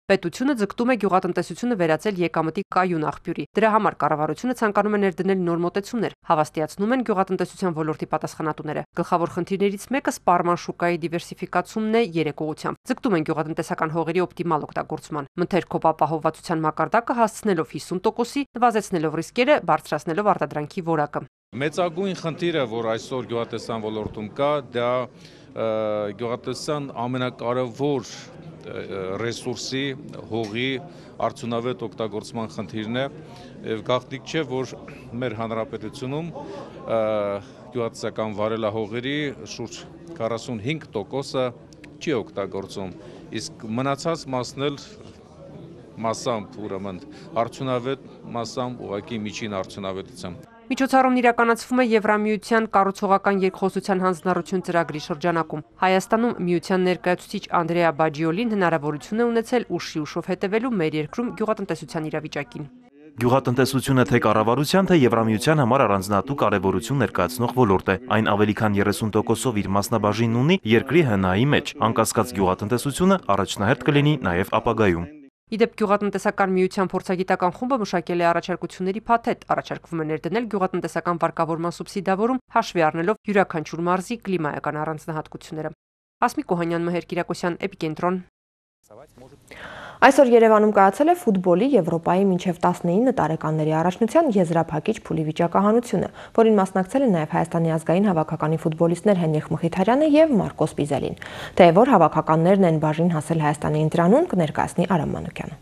Պետությունը ձգտում է գյուղատնտեսությունը վերածել եկամտի կայուն աղբյուրի։ Դրա համար կառավարությունը ցանկանում է ներդնել նոր մոտեցումներ, հավաստիացնում են գյուղատնտեսության ոլորտի պատասխանատուները։ Գլխավոր խնդիրներից մեկը սպառման շուկայի դիվերսիֆիկացումն է երեք ուղղությամբ։ Ձգտում են գյուղատնտեսական հողերի օպտիմալ օգտագործման, մթերքով ապահովվածության մակարդակը հասցնելով հիսուն տոկոսի, նվազեցնելով ռիսկերը, բարձրացնելով արտադրանքի որակը։ Մեծագույն խնդիրը, որ այսօր գյուղատնտեսության ոլորտում կա, դա գյուղատնտեսության ամենակարևոր ռեսուրսի, հողի արդյունավետ օգտագործման խնդիրն է եւ գաղտնիք չէ, որ մեր հանրապետությունում գյուղատնտեսական վարելահողերի շուրջ քառասունհինգ տոկոսը չի օգտագործում, իսկ մնացած մասն էլ մասամբ ուրեմն արդյունավետ, մասամբ ուղղակի միջին արդյունավետությամբ։ Միջոցառումն իրականացվում է Եվրամիության կառուցողական երկխոսության հանձնառություն ծրագրի շրջանակում։ Հայաստանում միության ներկայացուցիչ Անդրեա Բաջիոլին հնարավորություն է ունեցել ուշի ուշով հետևելու մեր երկրում գյուղատնտեսության իրավիճակին։ Գյուղատնտեսությունը թե կառավարության, թե Եվրամիության համար առանձնահատուկ կարևորություն ներկայացնող ոլորտ է։ Այն ավելի քան երեսուն տոկոսով իր մասնաբաժինն ունի երկրի հնայի մեջ։ Անկասկած գյուղատնտեսությունը առաջնահերթ կլինի նաև ապագայում։ Իդեպ գյուղատնտեսական միության փորձագիտական խումբը մշակել է առաջարկությունների փաթեթ, առաջարկվում է ներդնել գյուղատնտեսական վարկավորման սուբսիդավորում, հաշվի առնելով յուրաքանչյուր մարզի կլիմայական առանձնահատկությունները։ Ասմիկ Օհանյան, Մհեր Կիրակոսյան, Էպիկենտրոն։ Այսօր Երևանում կայացել է ֆուտբոլի Եվրոպայի մինչև տասնինը տարեկանների առաջնության եզրափակիչ փուլի վիճակահանությունը, որին մասնակցել են նաև Հայաստանի ազգային հավաքականի ֆուտբոլիստներ Հենրիխ Մխիթարյանը եւ Մարկոս Պիզելին։ Թե որ հավաքականներն են բաժին հասել Հայաստանի ընտրանուն, կներկայացնի Արամ Մանուկյանը։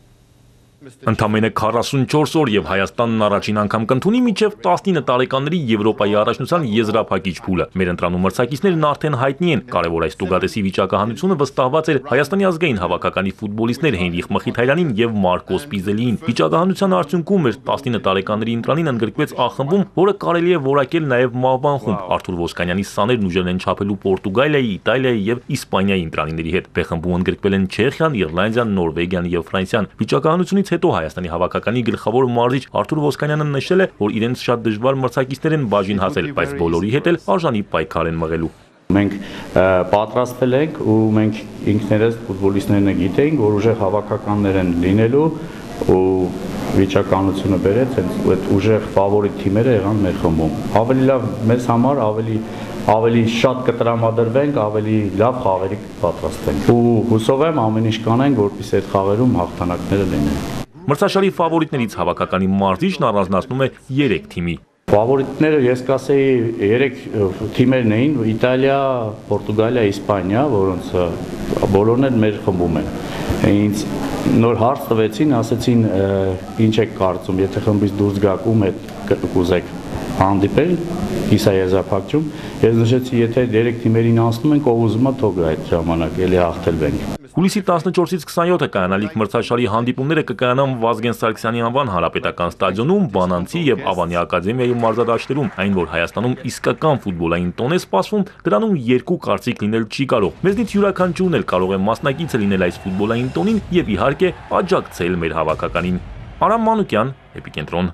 Ընդամենը քառասունչորս օր եւ Հայաստանն առաջին անգամ կընդունի մինչեւ տասնինը տարեկանների Եվրոպայի առաջնության եզրափակիչ փուլը։ Մեր ընտրանում մրցակիցներն արդեն հայտնի են։ Կարևոր այս տուգատեսի վիճակահանությունը վստահված էր Հայաստանի ազգային հավաքականի ֆուտբոլիստներ Հենրիխ Մխիթարյանին եւ Մարկոս Պիզելիին։ Վիճակահանության արդյունքում մեր տասնինը տարեկանների ընտրանին ընդգրկվեց Ա խմբում, որը կարելի է որակել նաեւ Մավան խումբ։ Արթուր Ոսկանյանի սաներն ուժել են չափելու Պորտուգալիայի, Իտալիայի եւ Իսպանիայի ընտրանիների հետ։ Բ խմբում ընդգրկվել են Չեխիան, Իռլանդիան, Նորվեգիան եւ Ֆրանսիան։ Վիճակահանությունից հետո Հայաստանի հավաքականի գլխավոր մարզիչ Արթուր Ոսկանյանը նշել է, որ իրենց շատ դժվար մրցակիցներ են բաժին հասել, բայց բոլորի հետ էլ արժանի պայքար են մղելու։ Մենք պատրաստվել ենք ու մենք ինքներս ֆուտբոլիստներն գիտենք, որ ուժեղ հավաքականներ են լինելու ու վիճականությունը բերեց այդ ուժեղ ֆավորիտ թիմերը եղան մեր խմբում։ Ավելի լավ մեզ համար ավելի ավելի շատ կտրամադրվենք, ավելի լավ խաղերի պատրաստենք։ Ու հուսով եմ ամեն ինչ կանենք, որպեսզի այդ խաղերում հաղթանակները լինեն։ Մրցաշարի ֆավորիտներից հավաքականի մարզիչն առանձնացնում է երեք թիմի։ Ֆավորիտները ես կասեի երեք թիմերն էին՝ Իտալիա, Պորտուգալիա, Իսպանիա, որոնց բոլորն էլ մեր խմբում են։ Ինձ նոր հարց տվեցին, ասեցին ինչ եք կարծում, եթե խմբից դուրս գաք, ում հետ կուզեք հանդիպել կիսա եզրափակում։ Ես նշեցի, եթե երեք թիմերին անցնում ենք, ով ուզում է թող գա այդ ժամանակ, էլի հաղթելվենք։ Հուլիսի տասնչորսից քսանյոթը կայանալիք մրցաշարի հանդիպումները կկայանան Վազգեն Սարգսյանի անվան հանրապետական ստադիոնում, Բանանցի եւ Ավանի ակադեմիայի մարզադաշտերում, այն որ Հայաստանում իսկական ֆուտբոլային տոն է սպասվում, դրանում երկու կարծիք լինել չի կարող։ Մեզնից յուրաքանչյուրն էլ կարող է մասնակիցը լինել այս ֆուտբոլային տոնին եւ իհարկե աջակցել մեր հավաքականին։ Արամ Մանուկյան, Էպիկենտրոն։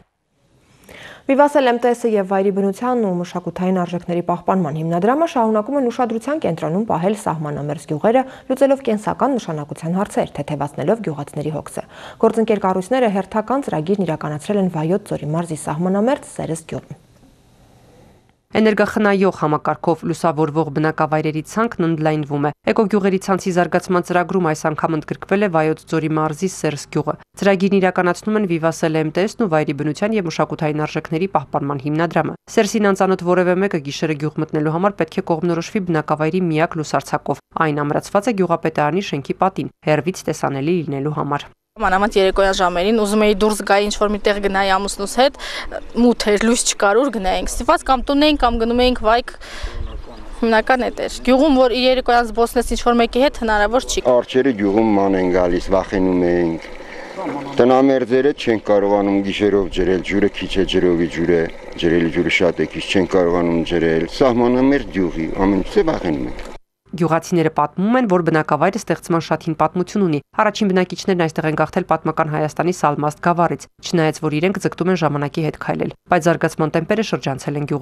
Վիվասել Էմ Տե Էսը եւ վայրի բնության ու մշակութային արժեքների պահպանման հիմնադրամը շարունակում են ուշադրության կենտրոնում պահել սահմանամերձ գյուղերը, լուծելով կենսական նշանակության հարցեր, թեթևացնելով գյուղացիների հոգսը։ Գործընկեր կառույցները հերթական ծրագիրն իրականացրել են Վայոց ձորի մարզի սահմանամերձ Սերես գյուղում։ Էներգախնայող համակարգով լուսավորվող բնակավայրերի ցանկն ընդլայնվում է։ Էկոգյուղերի ցանցի զարգացման ծրագրում այս անգամ ընդգրկվել է Վայոց ձորի մարզի Սերս գյուղը։ Ծրագիրն իրականացնում են Վիվասել Էմ Տե Էսն ու վայրի բնության եւ մշակութային արժեքների պահպանման հիմնադրամը։ Սերսին անծանոթ որևէ մեկը գիշերը գյուղ մտնելու համար պետք է կողմնորոշվի բնակավայրի միակ լուսարձակով։ Այն ամրացված է գյուղապետարանի շենքի պատին, հեռվից տեսանելի լինելու համար։ Մանավանդ երեկոյան ժամերին ուզում էի դուրս գայի ինչ-որ մի տեղ գնայի ամուսնուս հետ, մութ էր, լույս չկար, ուր գնայինք։ Ստիպված կամ տուն էինք, կամ գնում էինք վայք, հիմնական էդ էր։ Գյուղում, որ երեկոյան զբոսնես ինչ-որ մեկի հետ հնարավոր չի։ Արջերը գյուղում ման են գալիս, վախենում էինք։ Տնամերձերը չենք կարողանում գիշերով ջրել, ջուրը քիչ է, ջրովի ջուրը, ջրելի ջուրը շատ է քիչ, չենք կարողանում ջրել։ Սահմանամերձ գյուղի, ամեն ինչը վախենում ենք։ Գյուղացիները պատմում են, որ բնակավայրը ստեղծման շատ հին պատմություն ունի։ Առաջին բնակիչներն այստեղ են գաղթել պատմական Հայաստանի Սալմաստ գավառից, չնայած որ իրենք ձգտում են ժամանակի հետ քայլել, բայց զարգացման տեմպերը շրջանցել են գյուղը։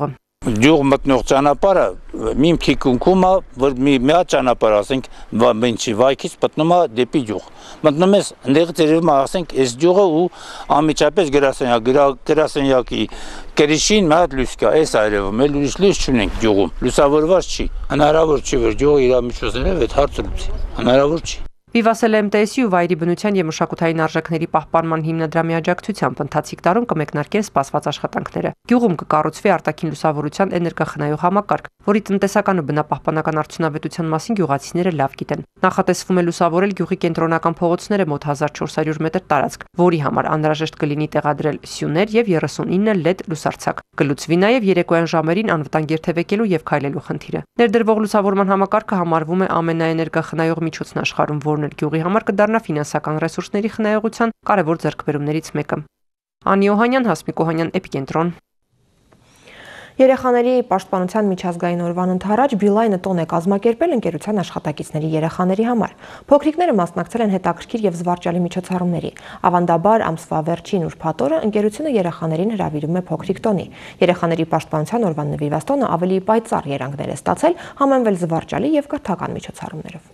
Գյուղ մտնող ճանապարհը մի թիկունքում է, որ մի միա ճանապարհ, ասենք, մինչի վայքից մտնում է դեպի գյուղ։ Մտնում ես այնտեղից երևում է, ասենք, այս գյուղը ու անմիջապես գրասենյակ, գրասենյակի կերիշին մի հատ լույս կա, այս այրևում, էլ ուրիշ լույս չունենք գյուղում, լուսավորված չի։ Հնարավոր չի, որ գյուղը իր միջոցներով այդ հարցը լուծի։ Հնարավոր չի։ Վիվասել է էմ տե էս-ի ու վայրի բնության և մշակութային արժեքների պահպանման հիմնադրամի աջակցությամբ ընթացիկ տարում կմեկնարկեն սպասված աշխատանքները։ Գյուղում կկառուցվի արտաքին լուսավորության էներգախնայող համակարգ, որի տնտեսական ու բնապահպանական արդյունավետության մասին գյուղացիները լավ գիտեն։ Նախատեսվում է լուսավորել գյուղի կենտրոնական փողոցները մոտ հազար չորս հարյուր մետր տարածք, որի համար անհրաժեշտ կլինի տեղադրել սյուներ և երեսունինը լեդ լուսարձակ։ Կլուծվի նաև երեկոյան ժամերին անվտանգ երթևեկելու և քայլելու խնդիրը։ Ներդրվող լուսավորման համակարգը համարվում է ամենաէներգախնայող միջոցն աշխարհում, որն էլ գյուղի համար կդառնա ֆինանսական ռեսուրսների խնայողության կարևոր ձեռքբերումներից մեկը։ Անի Օհանյան, Հասմիկ Օհանյան, Էպիկենտրոն։ Երեխաների պաշտպանության միջազգային օրվան ընդառաջ Բիլայնը տոն է կազմակերպել ընկերության աշխատակիցների երեխաների համար։ Փոքրիկները մասնակցել են հետաքրքիր և զվարճալի միջոցառումների։ Ավանդաբար ամսվա վերջին ուրբաթ օրը ընկերությունը երեխաներին հրավիրում է փոքրիկ տոնի։ Երեխաների պաշտպանության օրվան նվիրված տոնը ավելի պայծառ երանգներ է ստացել, համեմվել զվարճալի և կրթական միջոցառումներով։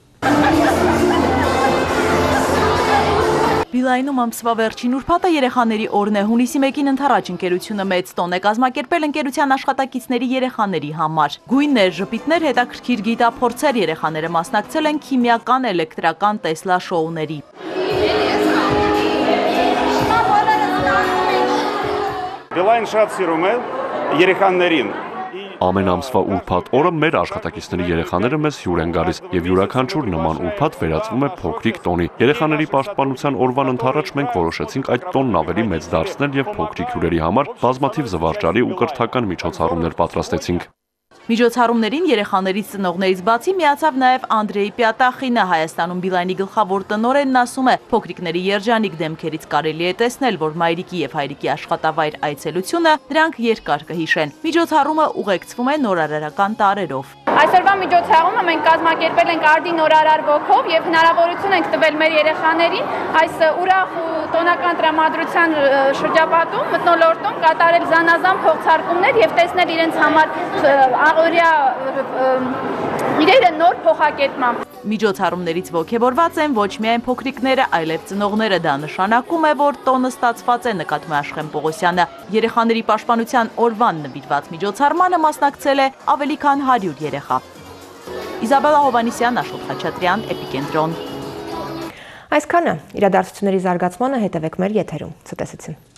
Բիլայնում ամսվա վերջին ուրբաթը երեխաների օրն է։ Հունիսի մեկին ընդառաջ ընկերությունը մեծ տոն է կազմակերպել ընկերության աշխատակիցների երեխաների համար։ Գույններ, ժպիտներ, հետաքրքիր գիտափորձեր, երեխաները մասնակցել են քիմիական, էլեկտրական, տեսլա շոուների։ Բիլայն շատ սիրում է երեխաներին։ Ամեն ամսվա ուրբաթ օրը մեր աշխատակիցների երեխաները մեզ հյուր են գալիս և յուրաքանչյուր նման ուրբաթ վերածվում է փոքրիկ տոնի։ Երեխաների պաշտպանության օրվան ընդառաջ մենք որոշեցինք այդ տոնն ավելի մեծ դարձնել և փոքրիկ հյուրերի համար բազմաթիվ զվարճալի ու կրթական միջոցառումներ պատրաստեցինք։ Միջոցառումներին երեխաներից ծնողներից բացի միացավ նաև Անդրեյ Պյատախինը։ Հայաստանում Բիլայնի գլխավոր տնօրենն ասում է, փոքրիկների երջանիկ դեմքերից կարելի է տեսնել, որ մայրիկի և հայրիկի աշխատավայր այցելությունը նրանք երկար կհիշեն։ Միջոցառումը ուղեկցվում է նորարարական տարրերով։ Այսօրվա միջոցառումը մենք կազմակերպել ենք արդի նորարար ոգով և հնարավորություն ենք տվել մեր երեխաներին այս ուրախ ու տոնական տրամադրության շրջապատում մթնոլորտում կատարել զանազան փոխցարկումներ և տեսնել իրենց համար աղօրյա իրերը նոր փոխակերպմամբ։ Միջոցառումներից ոգևորված են ոչ միայն փոքրիկները, այլև ծնողները։ Դա նշանակում է, որ տոնը ստացված է, նկատում է Աշխեն Պողոսյանը։ Երեխաների պաշտպանության օրվան նվիրված միջոցառմանը մասնակցել է ավելի քան հարյուր երեխա։ Իզաբելլա Հովհաննիսյան, Աշոտ Խաչատրյան, Էպիկենտրոն։ Այսքանը իրադարձությունների զարգացմանը հետևեք մեր եթերում։ Ցտեսություն։